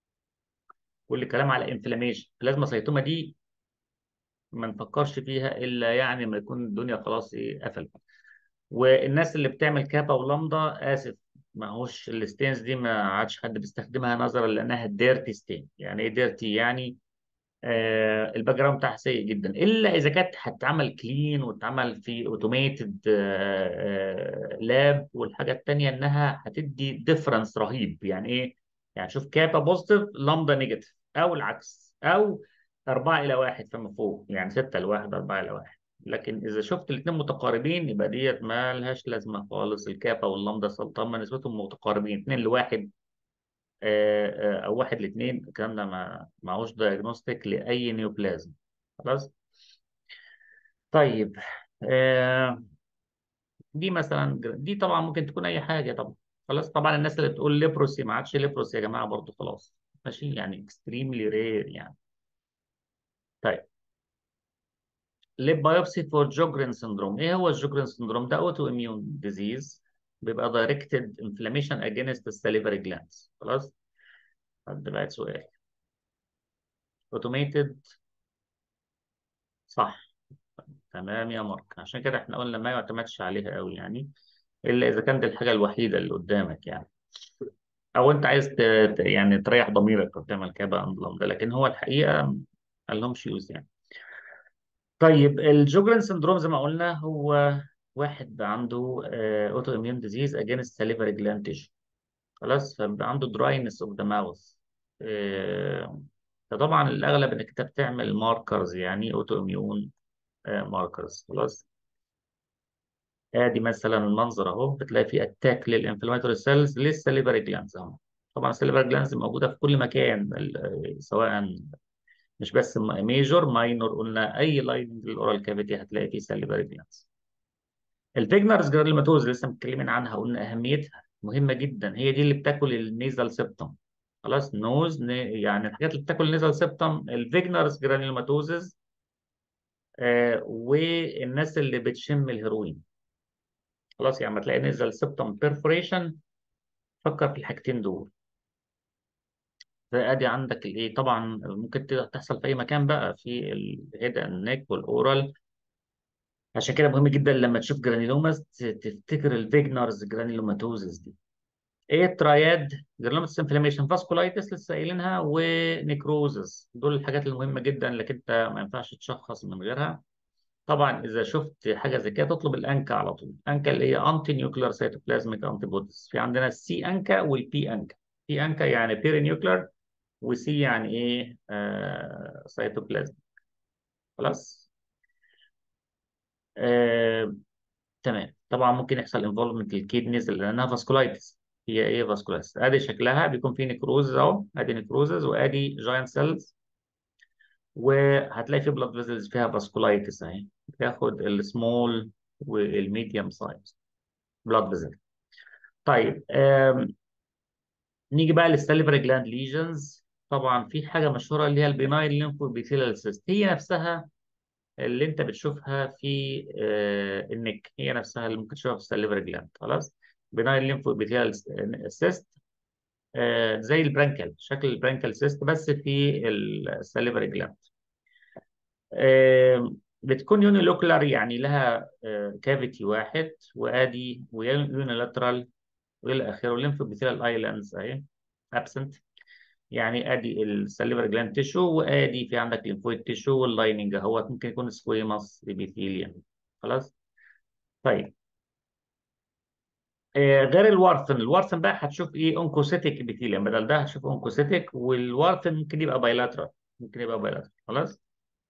كل كلام على انفلاميشن. بلازما سيتوما دي ما نفكرش فيها الا يعني ما يكون الدنيا خلاص ايه قفلت. والناس اللي بتعمل كابا ولامدا، اسف، ما هوش الستينز دي ما عادش حد بيستخدمها نظرا لانها ديرتي ستين. يعني ايه ديرتي؟ يعني الباك جراوند بتاعها سيء جدا، الا اذا كانت هتتعمل كلين وتتعمل في اوتوميتد لاب. والحاجه الثانيه انها هتدي ديفرنس رهيب. يعني ايه؟ يعني شوف كابا بوزيتيف لامدا نيجاتيف، او العكس، او 4 إلى 1 فما فوق، يعني 6 ل 1 4 إلى 1. لكن اذا شفت الاثنين متقاربين يبقى ديت ما لهاش لازمه خالص، الكابا واللامدا طالما نسبتهم متقاربين 2 لواحد او 1 ل2، الكلام ده ما معهوش دايجنوستيك لاي نيوبلازم. خلاص. طيب آه، دي مثلا، دي طبعا ممكن تكون اي حاجه طبعا. خلاص. طبعا الناس اللي بتقول ليبروسي ما عادش ليبروسي يا جماعه برضو خلاص، ماشي، يعني اكستريملي رير يعني. طيب ليب بايوبسي فور جوجرين سندروم. ايه هو الجوجرين سندروم ده؟ اوتو اميون ديزيز، بيبقى دايركتد انفلاميشن اجينست السليفري جلاندز. خلاص. ده بقى سؤال. اوتوميتد، صح. تمام يا مارك، عشان كده احنا قلنا ما يعتمدش عليها قوي يعني، الا اذا كانت الحاجه الوحيده اللي قدامك يعني، او انت عايز يعني تريح ضميرك وتعمل كده انظم ده، لكن هو الحقيقه ما لهمش يوز يعني. طيب الجوجرين سندروم زي ما قلنا هو واحد عنده اوتو اميون ديزيز اجينست ساليفري جلاند تيشو. خلاص. فبيبقى عنده دراينس اوف ذا ماوث. فطبعا الاغلب انك انت بتعمل ماركرز، يعني اوتو اميون ماركرز. خلاص. ادي مثلا المنظر اهو، بتلاقي فيه اتاك للانفلاماتوري سيلز للسليفري جلاندز اهو. طبعا السليفري جلاندز موجوده في كل مكان، سواء مش بس ميجور ماينور، قلنا اي لاين للاورال كافيتي هتلاقي فيه سليفري جلاندز. الفيجنرز جرانيولوماتوز لسه متكلمين عنها، قلنا اهميتها مهمه جدا، هي دي اللي بتاكل النيزل سيبتم. خلاص. يعني الحاجات اللي بتاكل النيزل سيبتم الفيجنرز جرانيولوماتوزز، والناس اللي بتشم الهيروين. خلاص. يعني لما تلاقي نيزل سيبتم بيرفوريشن فكر في الحاجتين دول. فادي عندك الايه، طبعا ممكن تحصل في اي مكان بقى في الهيد اند نيك والاورال. عشان كده مهم جدا لما تشوف جرانيلوماس تفتكر الفيجنرز جرانيلوماتوزز دي. ايه التراياد؟ جرانيلوماتوس انفلاميشن، فاسكولايتس لسه قايلينها، ونيكروزز. دول الحاجات المهمه جدا اللي انت ما ينفعش تشخص من غيرها. طبعا اذا شفت حاجه زي كده تطلب الانكا على طول. انكا اللي هي انتي نيوكلير سيتوبلازميك انتي بوديز. في عندنا السي انكا والبي انكا. بي انكا يعني بيري نيوكلير، وسي يعني ايه سيتوبلازم. خلاص. آه تمام. طبعا ممكن يحصل انفولفمنت الكيدنيز لانها فاسكولايتس. هي ايه فاسكولايتس؟ ادي شكلها بيكون فيه نيكروزز اهو، ادي نيكروزز وادي جاينت سيلز، وهتلاقي في بلاد فيزلز فيها فاسكولايتس اهي، بتاخد السمول والميديوم سايز بلاد فيزل. طيب نيجي بقى للسليفري جلاند ليجنز. طبعا في حاجه مشهوره اللي هي البيناين ليمفوبيثيلال سيست، هي نفسها اللي انت بتشوفها في النك، هي نفسها اللي ممكن تشوفها في السليفري جلاند. خلاص. بناين ليمفوبيثيال سيست، زي البرانكل، شكل البرانكل سيست بس في السليفري جلاند. بتكون يونيلوكولار، يعني لها كافيتي واحد، وادي ويونيلاترال والى اخره. الليمفوبيثيال ايلاندز اهي ابسنت، يعني ادي السليفري جلاند تيشو، وادي في عندك ليمفويد تيشو واللايننج اهوت، ممكن يكون سكويماس ابيثيليوم. خلاص. طيب غير الوارفن، الوارفن بقى هتشوف ايه؟ اونكوسيتيك ابيثيليوم، بدل ده هتشوف اونكوسيتيك، والوارفن ممكن يبقى بايلاترال، ممكن يبقى بايلاترال. خلاص.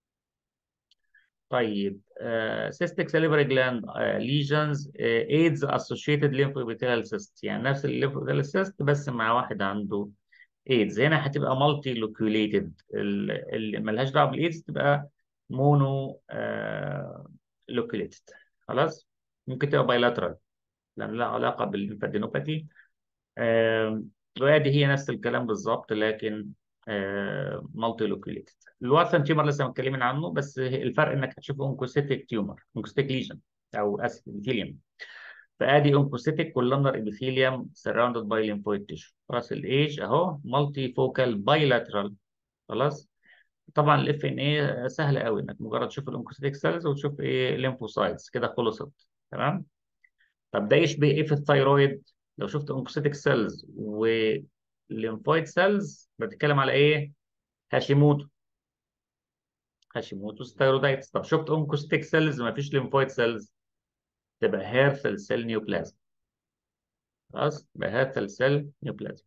طيب سيستيك سليفري جلاند ليجنز، ايدز اسوشيتد ليمفوبيثيلال سيست، يعني نفس الليمفوبيثيلال سيست بس مع واحد عنده ايدز. هنا هتبقى مالتي لوكيوليتد، اللي ملهاش دعوه بالايدز تبقى مونو لوكيوليتد. خلاص. ممكن تبقى بايلاترال لان لها علاقه بالليمفادينوباثي. وادي هي نفس الكلام بالظبط، لكن مالتي لوكيوليتد. الوارفن تيومر لسه متكلمين عنه، بس الفرق انك هتشوف اونكوسيتيك تيومر، اونكوسيتيك ليجن او اسيد ابيثيليوم. فادي اونكوسيتيك كولومنر ابيثيليوم سراوندد باي ليمفويد تيشو. خلاص. الايج اهو مالتي فوكال بايلاترال. خلاص. طبعا الاف ان اي سهل قوي، انك مجرد تشوف الانكوسيتيك سيلز وتشوف ايه ليمفوسايتس كده خلصت. تمام. طب ده يشبه ايه في الثايرويد؟ لو شفت انكوسيتيك سيلز والليمفويد سيلز بتتكلم على ايه؟ هاشيموتو. هاشيموتو ثايرويدايتس. طب شفت انكوسيتيك سيلز ما فيش ليمفويد سيلز، تبقى هيرثل سيل نيوبلازم. خلاص. يبقى هيرثل سيل نيوبلازم.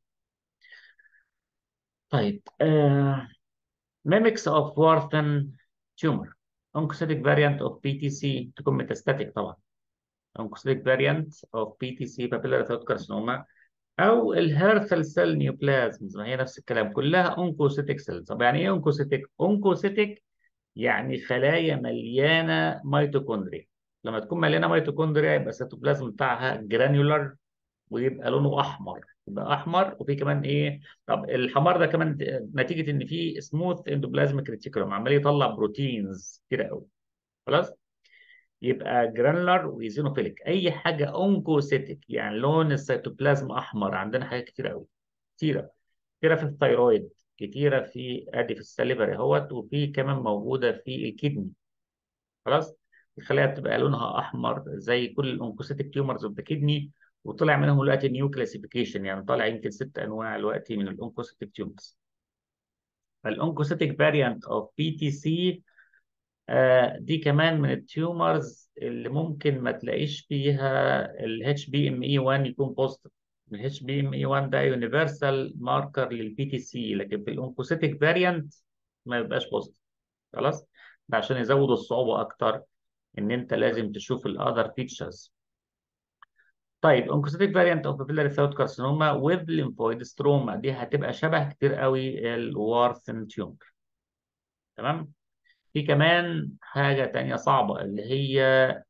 طيب ميمكس اوف وارفن تيومر. oncocytic variant of PTC تكون ميتاستاتيك طبعا. oncocytic variant of PTC papillary thyroid carcinoma او الهيرثل سيل نيوبلازمز، ما هي نفس الكلام، كلها اونكوسيتيك سيلز. طب يعني ايه اونكوسيتيك؟ اونكوسيتيك يعني خلايا مليانه ميتوكوندريا. لما تكون مليانه ميتوكوندريا يبقى السيتوبلازم بتاعها جرانيولار ويبقى لونه احمر، يبقى احمر. وفي كمان ايه؟ طب الحمار ده كمان نتيجه ان في سموث اندوبلازميك ريتيكولوم عمال يطلع بروتينز كتير قوي. خلاص، يبقى جرانلر ويزينوفيليك. اي حاجه اونكوسيتيك يعني لون السيتوبلازم احمر، عندنا حاجات كتير قوي، كتيره كتيره في الثيرويد، كتيره في ادي في السليفري اهوت، وفي كمان موجوده في الكدني. خلاص، الخلايا بتبقى لونها احمر زي كل الاونكوسيتيك تيومرز اوف ذا كدني. وطلع منهم دلوقتي نيو كلاسيفيكيشن، يعني طالع يمكن 6 انواع دلوقتي من الاونكوسيتيك تيومرز. فالاونكوسيتيك فاريانت اوف بي تي سي دي كمان من التيومرز اللي ممكن ما تلاقيش فيها ال HBME1 يكون بوزيتيف. ال HBME1 ده يونيفرسال ماركر للبي تي سي، لكن في الاونكوسيتيك فاريانت ما يبقاش بوزيتيف. خلاص، ده عشان يزود الصعوبة أكتر إن أنت لازم تشوف الأذر فيتشرز. طيب oncocytic variant of papillary thyroid carcinoma with lymphoid stroma دي هتبقى شبه كتير قوي الوارثن تيومر. تمام. في كمان حاجة تانية صعبة اللي هي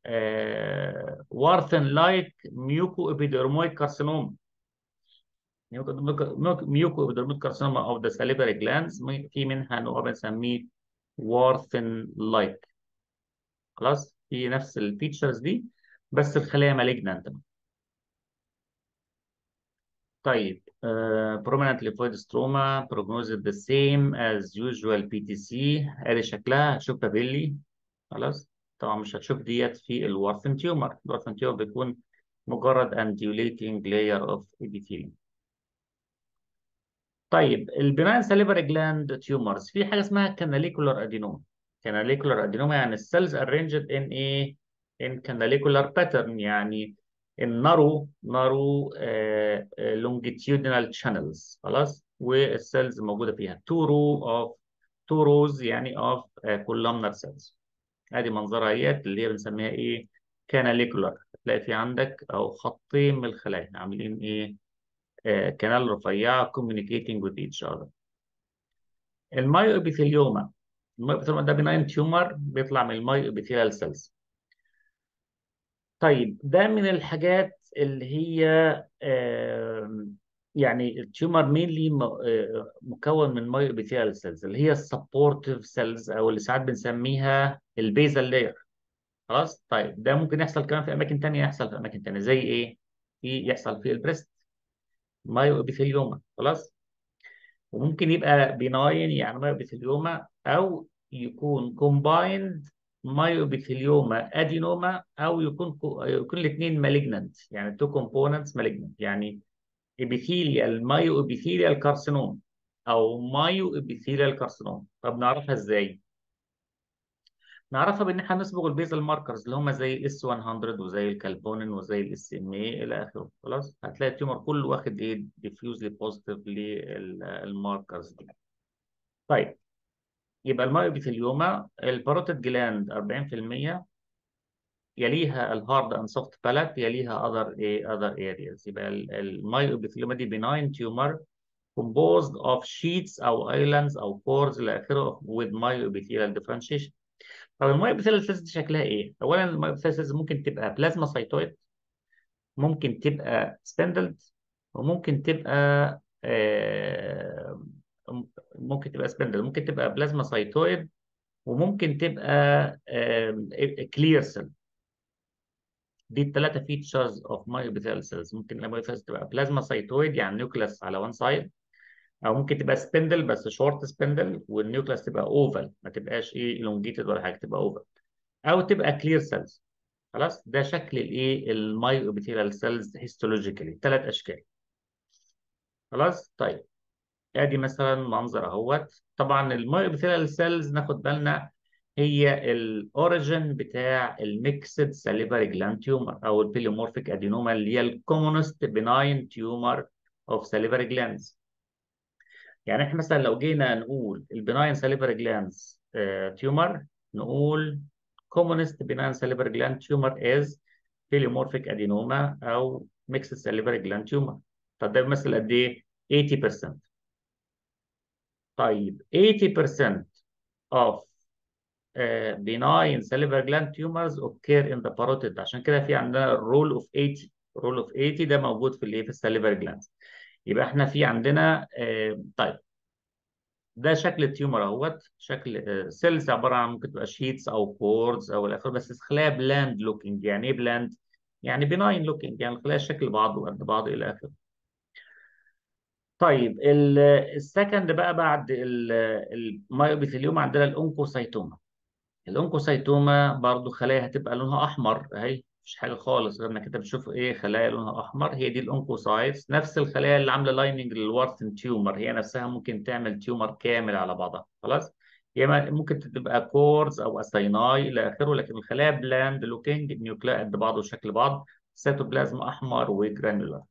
وارثن لايك ميوكو ابيدرمويد كارسينوما. ميوكو ابيدرمويد كارسينوما اوف ذا ساليفري جلاندز، في منها نوع بنسميه وارثن لايك. خلاص، في نفس الفيتشرز دي بس الخلايا مالجنانت. طيب prominent lymphoid stroma prognosis the same as usual PTC. ادي شكلها، هتشوف بابيلي. خلاص، طبعا مش هتشوف ديت في الوارثن تيومر. الوارثن تيومر بيكون مجرد undulating layer of epithelium. طيب البناين ساليفري جلاند تيومرز في حاجه اسمها كاناليكولار ادينوما. كاناليكولار ادينوما يعني السيلز arranged in ايه؟ in canalicular pattern، يعني النارو longitudinal channels. خلاص، والسيلز موجوده فيها two rows يعني of columnar cells. ادي منظرها اهيت اللي هي بنسميها ايه؟ كاناليكولار. هتلاقي في عندك او خطين من الخلايا عاملين ايه؟ كانال رفيعه communicating with each other. المايوبيثيليوما ده بناين تيومر بيطلع من المايوبيثيليال سيلز. طيب ده من الحاجات اللي هي يعني التيومر مينلي مكون من مايوبيثيليال سيلز اللي هي السبورتيف سيلز او اللي ساعات بنسميها البيزال لاير. خلاص، طيب ده ممكن يحصل كمان في اماكن تانية، يحصل في اماكن تانية زي ايه؟ يحصل في البريست مايوبيثيليوما. خلاص، وممكن يبقى بيناين يعني مايوبيثيليوما، او يكون كومبايند مايوبيثيليوما ادينوما، او يكون الاثنين مالجنانت، يعني تو كومبوننتس مالجنانت، يعني ابيثيليال مايوبيثيليال كارسينوم او مايوبيثيليال كارسينوم. طب نعرفها ازاي؟ نعرفها بان احنا نصبغ البيزل ماركرز اللي هم زي الاس 100 وزي الكالبونين وزي الاس ام اي الى اخره. خلاص، هتلاقي التيومر كله واخد ايه؟ ديفيوزلي بوزيتيف للماركرز دي. طيب، يبقى المايوبيثيليوما الباروتيد جلاند 40%، يليها الهارد اند سوفت بالات، يليها اذر ارياز. يبقى المايوبيثيليوما دي بناين تيومر composed of sheets او islands او pores الى اخره with myoepithelial differentiation. طب المايوبيثيليال سيلز دي شكلها ايه؟ اولا المايوبيثيليال سيلز ممكن تبقى بلازما سايتويد، ممكن تبقى سبندلد، وممكن تبقى آه ممكن تبقى سبندل، ممكن تبقى بلازما سايتويد، وممكن تبقى كلير سيل. دي الثلاثه فيتشرز اوف مايوبيثيليال سيلز. ممكن المايوبيثيليال تبقى بلازما سايتويد يعني نيوكليس على وان سايد، او ممكن تبقى سبندل بس شورت سبندل والنيوكليس تبقى اوفال، ما تبقاش ايه elongated ولا حاجه، تبقى اوفال، او تبقى كلير سيلز. خلاص، ده شكل الايه المايوبيثيليال سيلز هيستولوجيكالي، 3 اشكال. خلاص، طيب ادي مثلا منظر اهوت. طبعا المايوبيثيليال سيلز ناخد بالنا هي الاوريجن بتاع الميكسد ساليفري جلاند تيومر او البيليومورفيك ادينوما اللي هي الكومونست بناين تيومر اوف ساليفري جلاندز. يعني احنا مثلا لو جينا نقول البناين ساليفري جلاندز تيومر نقول commonest benign salivary gland tumor is pleomorphic adenoma أو mixed salivary gland tumor. طب ده بيمثل قد إيه؟ 80%. طيب 80% of benign salivary gland tumors occur in the parotid. عشان كده في عندنا الرول اوف 80. الرول اوف 80 ده موجود في الايه؟ في الساليفري جلاندز. يبقى احنا في عندنا طيب ده شكل التيومر اهوت. شكل سيلز عباره عن ممكن تبقى شيتس او كوردز او الاخر، بس خلايا بلاند لوكينج. يعني ايه بلاند؟ يعني بناين لوكينج، يعني الخلايا شكل بعض وقد بعض الى اخره. طيب السكند بقى بعد المايوبيثيليوم عندنا الأونكوسايتوما. الأونكوسايتوما برضو خلايا هتبقى لونها أحمر أهي، مش حاجة خالص غير إنك أنت بتشوف إيه؟ خلايا لونها أحمر. هي دي الأونكوسايتس، نفس الخلايا اللي عاملة لايننج للوارثن تيومر. هي نفسها ممكن تعمل تيومر كامل على بعضها. خلاص؟ هي ممكن تبقى كورز أو أسايناي إلى آخره، لكن الخلايا بلاند لوكينج، نيوكليا قد بعض وشكل بعض، سيتوبلازم أحمر وجرانيولار.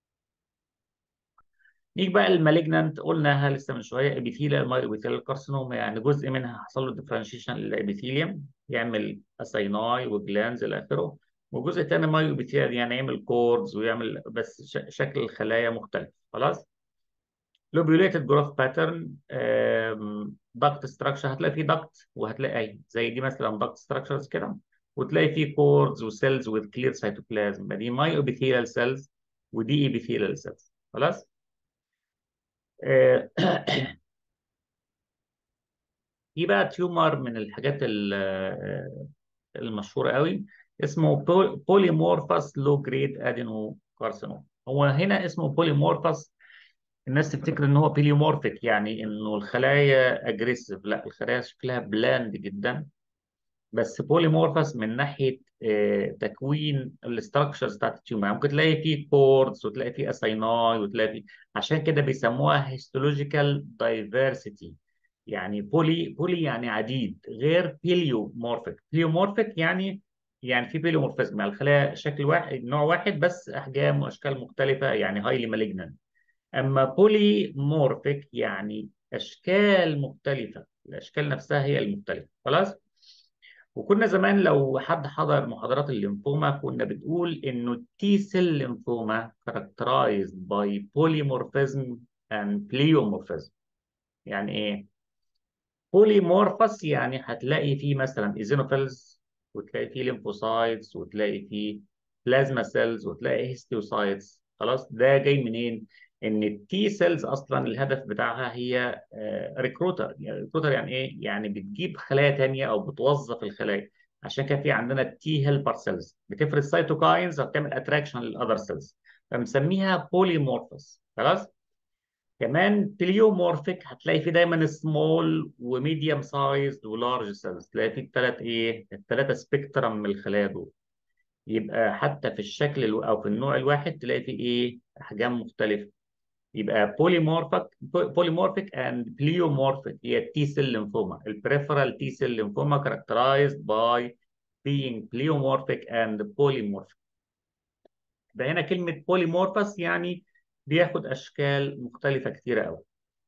نيجي بقى المالجنانت، قلناها لسه من شويه، ابيثيليال مايوبيثيليال كارسينوما، يعني جزء منها حصل له ديفرنشيشن للابيثيليوم يعمل اسايناي وجلانز الى اخره، وجزء تاني مايوبيثيليال يعني يعمل كوردز ويعمل بس شكل الخلايا مختلف. خلاص؟ لوبيوليتد جروث باترن، داكت ستراكشر، هتلاقي فيه داكت وهتلاقي اي زي دي مثلا داكت ستراكشرز كده، وتلاقي فيه كوردز وسيلز وذ كلير سيتوبلازم. دي مايوبيثيليال سيلز ودي ابيثيليال سيلز. خلاص؟ آه، في بقى تيومر من الحاجات المشهوره قوي، اسمه بوليمورفاس لو جريد ادينو كارسينوم. هو هنا اسمه بوليمورفاس، الناس تفتكر ان هو بيليومورفيك يعني انه الخلايا اجريسيف. لا، الخلايا شكلها بلاند جدا، بس بوليمورفاس من ناحيه تكوين الاستراكشرز بتاعت التيومر. يعني ممكن تلاقي فيه كوردز وتلاقي فيه اسايناي وتلاقي فيه، عشان كده بيسموها هيستولوجيكال دايفرسيتي. يعني بولي يعني عديد، غير بيليومورفيك. بيليومورفيك يعني في بيليومورفيزم، يعني الخلايا شكل واحد، نوع واحد، بس احجام واشكال مختلفه، يعني هايلي مالجنان. اما بوليمورفيك يعني اشكال مختلفه، الاشكال نفسها هي المختلفه. خلاص؟ وكنا زمان لو حد حضر محاضرات الليمفوما كنا بتقول انه التي سيل ليمفوما characterized by polymorphism and pleomorphism. يعني ايه؟ بوليمورفس يعني هتلاقي فيه مثلا ايزينوفيلز، وتلاقي فيه ليمفوسايتس، وتلاقي فيه بلازما سيلز، وتلاقي هيستيوسايتس. خلاص؟ ده جاي منين؟ ان التي سيلز اصلا الهدف بتاعها هي ريكروتر. يعني ريكروتر يعني ايه؟ يعني بتجيب خلايا تانية او بتوظف الخلايا. عشان كده في عندنا التي هيلبر سيلز بتفرز سيتوكاينز وبتعمل اتراكشن للاذر سيلز، فبنسميها بوليمورفس. خلاص؟ كمان بليومورفيك هتلاقي فيه دايما سمول وميديوم سايز ولارج سيلز، تلاقي فيه الثلاثه سبيكترم من الخلايا دول. يبقى حتى في الشكل او في النوع الواحد تلاقي فيه ايه؟ احجام مختلفه. يبقى بوليمورفيك اند بليومورفيك هي التي سيل ليمفوما. البريفرال تي سيل ليمفوما characterized by being pleomorphic and polymorphic. ده هنا كلمه بوليمورفس يعني بياخد اشكال مختلفه كتيره قوي.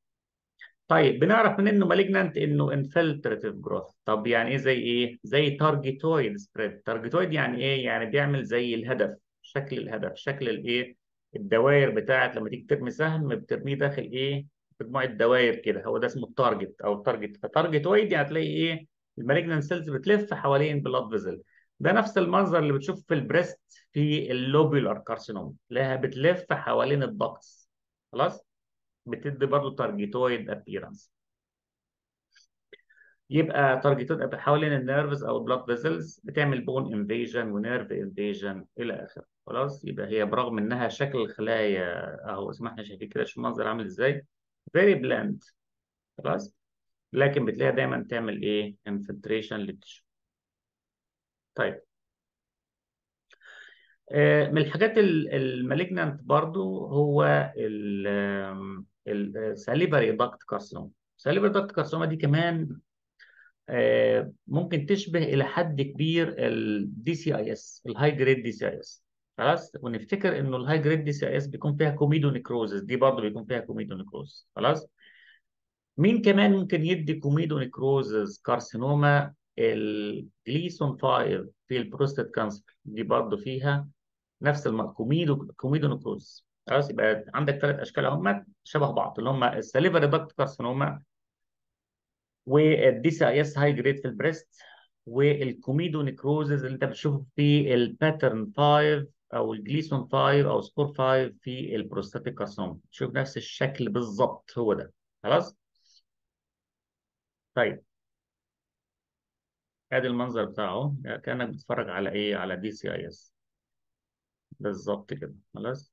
طيب بنعرف من انه مالجنانت انه انفلتراتيف جروث. طب يعني ايه؟ زي ايه؟ زي تارجيتويد سبريد. تارجيتويد يعني ايه؟ يعني بيعمل زي الهدف، شكل الهدف، شكل الايه؟ الدوائر بتاعت لما تيجي ترمي سهم بترميه داخل ايه؟ مجموعه دوائر كده، هو ده اسمه التارجت او التارجت. فتارجيتويد يعني تلاقي ايه؟ المالجنانت سيلز بتلف حوالين بلاد فيزل. ده نفس المنظر اللي بتشوفه في البريست في اللوبيولار كارسينوم، تلاقيها بتلف حوالين الضغط. خلاص؟ بتدي برضه تارجيتويد ابييرنس. يبقى تارجيتد حوالين النيرفز او البلاد فيزلز، بتعمل بون انفيجن ونيرف انفيجن الى اخره. خلاص؟ يبقى هي برغم انها شكل الخلايا اهو زي ما احنا شايفين كده، شوف المنظر عامل ازاي، فيري بلاند. خلاص؟ لكن بتلاقيها دايما تعمل ايه؟ انفلتريشن للتشو. طيب من الحاجات المالجنانت برضو هو الساليفري داكت كارسينوما. الساليفري داكت كارسينوما دي كمان ممكن تشبه الى حد كبير الدي سي اي اس، الهاي جريد دي سي اي اس. خلاص؟ ونفتكر انه الهاي جريد دي سي اي اس بيكون فيها كوميدو نيكروزس، دي برضه بيكون فيها كوميدو نيكروزس. خلاص؟ مين كمان ممكن يدي كوميدو نيكروزس كارسينوما؟ الجليسون 5 في البروستات كانسر دي برضه فيها نفس كوميدو نكروز. خلاص، يبقى عندك ثلاث اشكال هم شبه بعض، اللي هم السليفري داكت كارسينوما، والدي سي اي اس هاي جريد في البريست، والكوميدو نكروزز اللي انت بتشوفه في الباترن 5 او الجليسون 5 او سكور 5 في البروستاتيك كارسينوما. تشوف نفس الشكل بالظبط، هو ده. خلاص. طيب، ادي المنظر بتاعه، كانك بتتفرج على ايه؟ على دي سي اي اس بالظبط كده. خلاص.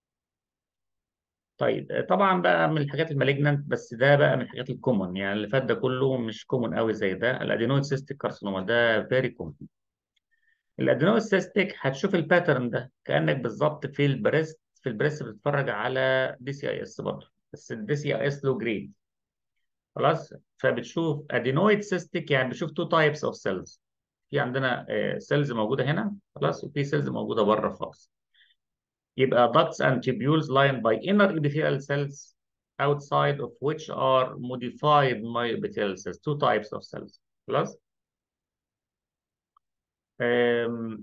طيب، طبعا بقى من الحاجات المالجنانت، بس ده بقى من الحاجات الكومون، يعني اللي فات ده كله مش كومون قوي زي ده. الادينويد سيستيك كارسينوما ده فيري كومون. الادينويد سيستيك هتشوف الباترن ده كانك بالظبط في البريست. في البريست بتتفرج على دي سي اي اس برضه، بس الدي سي اي اس له جريد. خلاص. فبتشوف ادينويد سيستيك، يعني بتشوف تو تايبس اوف سيلز. في عندنا سيلز موجوده هنا، خلاص، وفي سيلز موجوده بره خالص. يبقى ducts and tubules lined by inner epithelial cells outside of which are modified myoepithelial cells. Two types of cells. خلاص. أم،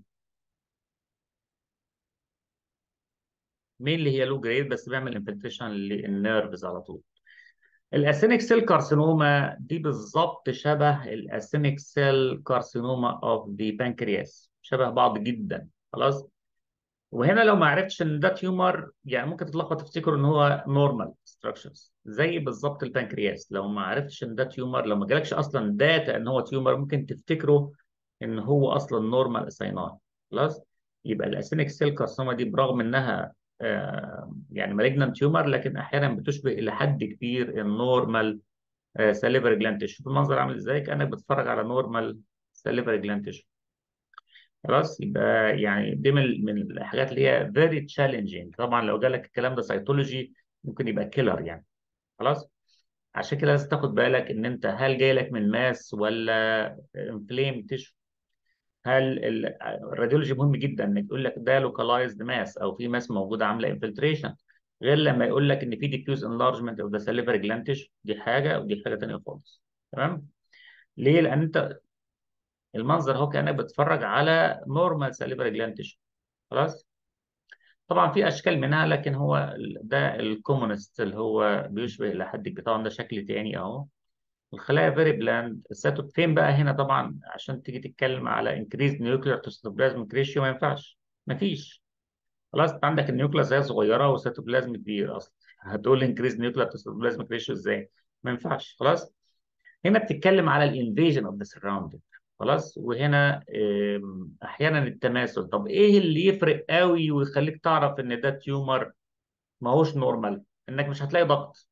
مين اللي هي لو جريد بس بيعمل انفلتريشن للنيرفز على طول. الاسينيك سيل كارسينوما دي بالظبط شبه الاسينيك سيل كارسينوما اوف ذا بانكرياس، شبه بعض جدا. خلاص. وهنا لو ما عرفتش ان ده تيومر، يعني ممكن تتلخبط تفتكر ان هو نورمال ستراكشرز زي بالظبط البنكرياس. لو ما عرفتش ان ده تيومر، لو ما جالكش اصلا داتا ان هو تيومر، ممكن تفتكره ان هو اصلا نورمال اسايناي. خلاص. يبقى الاسينيك سيل كارسوما دي برغم انها يعني مالجنانت تيومر، لكن احيانا بتشبه الى حد كبير النورمال ساليفري جلاند تيشو. شوف المنظر عامل ازاي، كانك بتتفرج على نورمال ساليفري جلاند تيشو. خلاص. يبقى يعني دي من الحاجات اللي هي فيري تشالنجينج. طبعا لو جالك الكلام ده سيتولوجي ممكن يبقى كيلر يعني. خلاص. عشان كده لازم تاخد بالك ان انت هل جاي لك من ماس ولا انفليم تيشو. هل الراديولوجي مهم جدا انك يقول لك ده لوكالايزد ماس او في ماس موجوده عامله انفلتريشن، غير لما يقول لك ان في ديفيوز انلارجمنت اوف ذا سليفري جلاند تيشو. دي حاجه ودي حاجه ثانيه خالص. تمام. ليه؟ لان انت المنظر هو كانك بتتفرج على نورمال سليفري جلاند تيشو. خلاص. طبعا في اشكال منها، لكن هو ده الكومونست اللي هو بيشبه الى حد كبير. طبعا ده شكل تاني اهو. الخلايا فيري بلاند الساتو فين بقى هنا؟ طبعا عشان تيجي تتكلم على انكريز نيوكلير تو سيتوبلازميك ريشيو ما ينفعش. ما فيش. خلاص. انت عندك النيوكليس هي صغيره والسيتوبلازم كبير اصلا، هتقول انكريز نيوكلير تو سيتوبلازميك ريشيو ازاي؟ ما ينفعش. خلاص. هنا بتتكلم على الانفيجن اوف ذا سراوندينج. خلاص. وهنا احيانا التماثل. طب ايه اللي يفرق قوي ويخليك تعرف ان ده تيومر ما هوش نورمال؟ انك مش هتلاقي ضغط،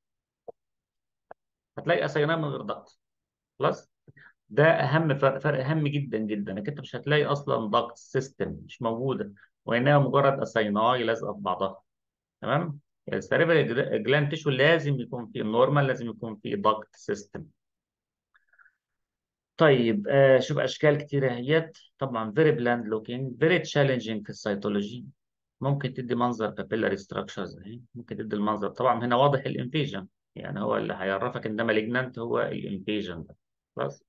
هتلاقي اسينات من غير ضغط. خلاص. ده اهم فرق، فرق هام جدا جدا، انك انت مش هتلاقي اصلا ضغط سيستم مش موجوده، وانها مجرد اسيناي لازقه في بعضها. تمام. السيريبرال جلاند تيشو لازم يكون فيه نورمال، لازم يكون فيه ضغط سيستم. طيب، شوف اشكال كتيره اهيت. طبعا فيري بلاند لوكينج، فيري تشالنجينج في السيتولوجي. ممكن تدي منظر بابيلاري ستراكشرز اهي، ممكن تدي المنظر. طبعا هنا واضح الانفيجن، يعني هو اللي هيعرفك ان ده مالجنانت هو الانفيجن ده. خلاص.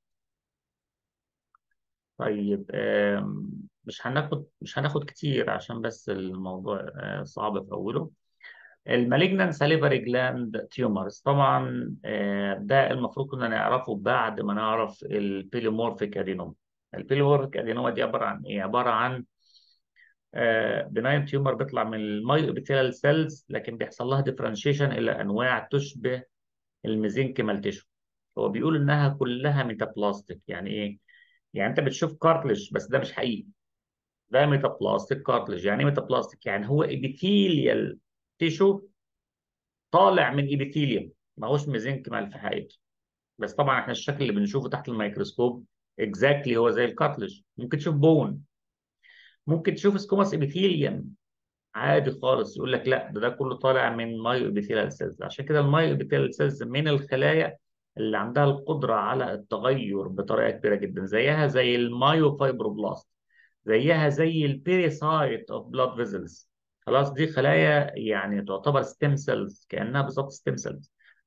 طيب، مش هناخد كتير عشان بس الموضوع صعب في اوله. المالجنان ساليفري جلاند تيومرز طبعا ده المفروض كنا نعرفه بعد ما نعرف البيليمورفيك ادينوما. البيليمورفيك ادينوما دي عباره عن ايه؟ عباره عن بناين تيومر بيطلع من المايو ابيثيلال سيلز، لكن بيحصل لها ديفرنشيشن الى انواع تشبه الميزنكيمال تيشو. هو بيقول انها كلها ميتابلاستيك. يعني ايه؟ يعني انت بتشوف كارتلج بس ده مش حقيقي، ده ميتابلاستيك كارتلج. يعني ايه ميتابلاستيك؟ يعني هو ابيثيليال تيشو طالع من ابيثيليوم، ما هوش ميزنكيمال في حقيقته. بس طبعا احنا الشكل اللي بنشوفه تحت الميكروسكوب اكزاكتلي هو زي الكارتلج. ممكن تشوف بون، ممكن تشوف سكوماس ابيثيليوم عادي خالص، يقول لك لا ده كله طالع من مايو ابيثيليال سيلز. عشان كده المايو ابيثيليال سيلز من الخلايا اللي عندها القدره على التغير بطريقه كبيره جدا، زيها زي المايو فايبروبلاست، زيها زي البيريسايت اوف بلاد فيزلز. خلاص. دي خلايا يعني تعتبر ستيم سيلز، كانها بالظبط ستيم سيلز،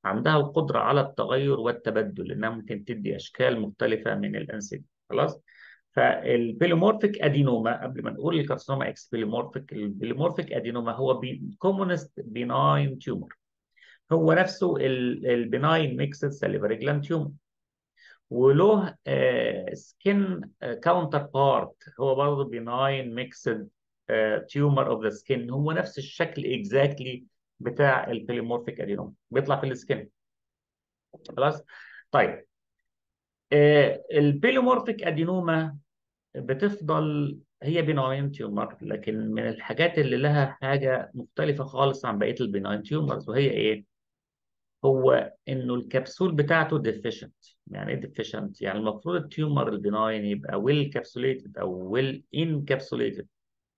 عندها القدرة على التغير والتبدل، لأنها ممكن تدي أشكال مختلفة من الأنسجة. خلاص. فالبيليمورفيك أدينوما، قبل ما نقول الكارسينوما إكس بيليمورفيك، البيليمورفيك أدينوما هو كومونست بيناين تيومر، هو نفسه البيناين ميكسد ساليفري جلاند تيومر، وله سكين كاونتر بارت هو برضه بيناين ميكسد تيومر اوف ذا سكين، هو نفس الشكل اكزاكتلي بتاع البيليمورفيك ادينوما، بيطلع في السكين. خلاص. طيب البيليمورفيك ادينوما بتفضل هي بيناين تيومر، لكن من الحاجات اللي لها حاجه مختلفه خالص عن بقيه البيناين تيومرز، وهي ايه؟ هو انه الكبسول بتاعته ديفيشنت. يعني ايه ديفيشنت؟ يعني المفروض التيومر البناين يبقى ويل كابسوليتد او ويل انكابسوليتد،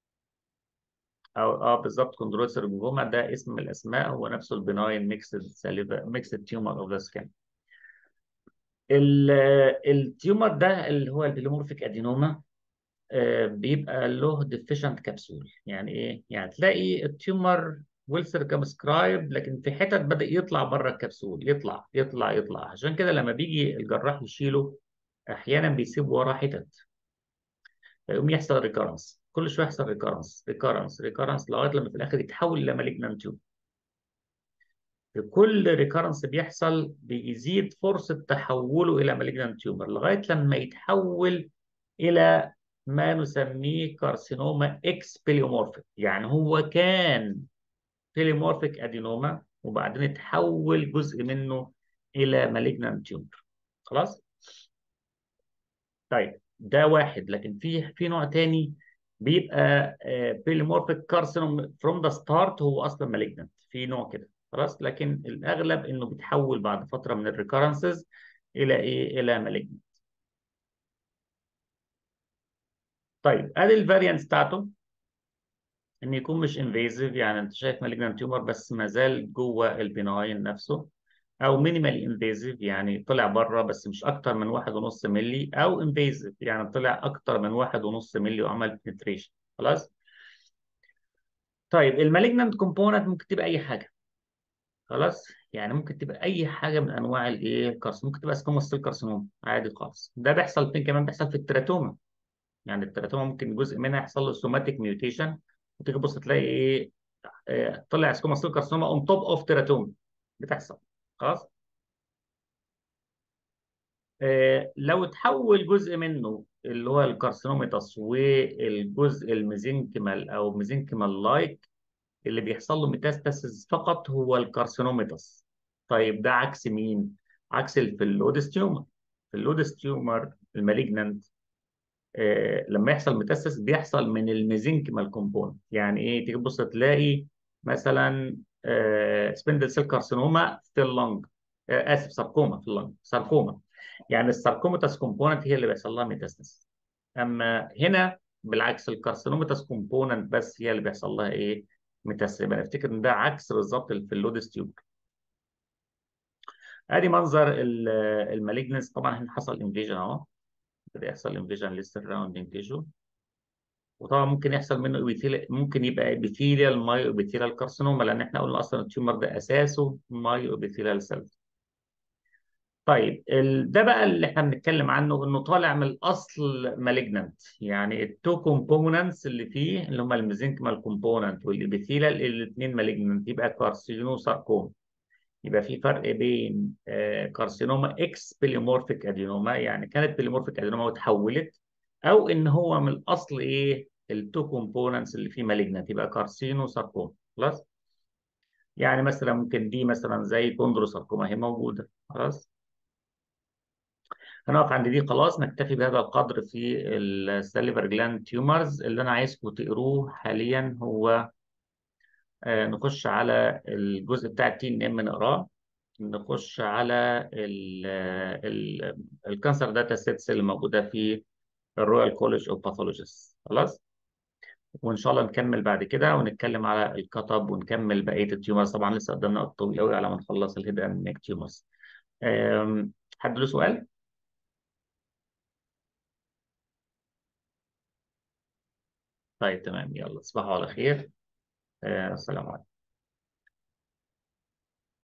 او بالظبط كوندروسر جلوما، ده اسم من الاسماء، هو نفسه البناين ميكسد ساليفا ميكسد تيومر اوف ذا سكين. التيومر ده اللي هو البيلومورفيك ادينوما بيبقى له ديفيشنت كبسول. يعني ايه؟ يعني تلاقي التيومر ويل سيركمسكرايب، لكن في حتت بدأ يطلع بره الكبسول، يطلع يطلع يطلع. عشان كده لما بيجي الجراح يشيله احيانا بيسيب وراه حتت، فيقوم يحصل ريكارنس، كل شويه يحصل ريكارنس ريكارنس ريكارنس لغايه لما في الاخر يتحول لمالجنانت تيومر. في كل ريكارنس بيحصل بيزيد فرصه تحوله الى مالجنانت تيومر لغايه لما يتحول الى ما نسميه كارسينوما اكس بيليومورفيك. يعني هو كان بيليومورفيك ادينوما وبعدين اتحول جزء منه الى مالجنانت تيومر. خلاص. طيب ده واحد، لكن في نوع تاني بيبقى بيليومورفيك كارسينوم فروم ذا ستارت، هو اصلا مالجنانت، في نوع كده. خلاص. لكن الاغلب انه بيتحول بعد فتره من الريكارنسز الى ايه؟ الى مالجنانت. طيب ادي الفاريانس بتاعته، ان يكون مش انفيزيف، يعني انت شايف مالجنانت تيومر بس ما زال جوه البناين نفسه، او مينيمال انفيزيف يعني طلع بره بس مش اكتر من 1.5 مللي، او انفيزيف يعني طلع اكتر من 1.5 مللي وعمل بنتريشن. خلاص. طيب المالجنانت كومبوننت ممكن تبقى اي حاجه. خلاص. يعني ممكن تبقى اي حاجه من انواع الايه الكارسينوم، ممكن تبقى سكوموس سيل كارسينوم عادي خالص. ده بيحصل فين كمان؟ بيحصل في التراتوما. يعني التراتوما ممكن جزء منها يحصل له سوماتيك ميوتيشن، وتيجي تبص تلاقي ايه؟ طلع سكوما سيل كارسينوما اون توب اوف تيراتوما، بتحصل. خلاص. لو تحول جزء منه اللي هو الكارسينوميتاس والجزء الميزنكمال او ميزنكمال لايك، اللي بيحصل له ميتاستاسيس فقط هو الكارسينوميتاس. طيب ده عكس مين؟ عكس الفلودس تيومر. الفلودس تيومر المالجنانت لما يحصل ميتاستاسيس بيحصل من الميزنكمال كومبوننت. يعني ايه؟ تيجي تبص تلاقي مثلا سبندل سيل كارسينوما في اللنج، اسف ساركوما في اللنج، ساركوما. يعني الساركوماتاس كومبوننت هي اللي بيحصل لها ميتاستاسيس. اما هنا بالعكس الكارسينوماتاس كومبوننت بس هي اللي بيحصل لها ايه؟ ميتاستاسيس. يبقى نفتكر ان ده عكس بالظبط الفلودس تيومر. ادي منظر المالجنس. طبعا هنا حصل انفيجن اهو، بدا يحصل انفيجن للسراوندينج تيشو، وطبعا ممكن يحصل منه ممكن يبقى ابيثيليال مايو ابيثيليال كارسينوما، لان احنا قلنا اصلا التيومر ده اساسه مايو ابيثيليال سيلز. طيب ده بقى اللي احنا بنتكلم عنه، انه طالع من الاصل مالجنانت. يعني التو كومبوننتس اللي فيه اللي هم الميزنكمال كومبوننت والابيثيليال الاثنين مالجنانت، يبقى كارسينو ساركوم. يبقى في فرق بين كارسينوما اكس بليمورفيك ادينوما، يعني كانت بليمورفيك ادينوما وتحولت، او ان هو من الاصل ايه؟ التو كومبوننتس اللي فيه مالجنانت، يبقى كارسينو ساركوم. خلاص. يعني مثلا ممكن دي مثلا زي كوندروساركوما هي موجوده. خلاص. هنقف عند دي خلاص، نكتفي بهذا القدر في الساليفر جلاند تيومرز. اللي انا عايزكم تقروه حاليا هو نخش على الجزء بتاع التي ان ام نقراه، نخش على الكانسر داتا سيتس اللي موجوده في الرويال كوليج اوف باثولوجيست. خلاص. وان شاء الله نكمل بعد كده ونتكلم على الكتب ونكمل بقيه التيومرز. طبعا لسه قدامنا وقت طويل قوي على ما نخلص الهيد اند نيك تيومرز. حد له سؤال؟ طيب تمام، يلا تصبحوا على خير. السلام عليكم.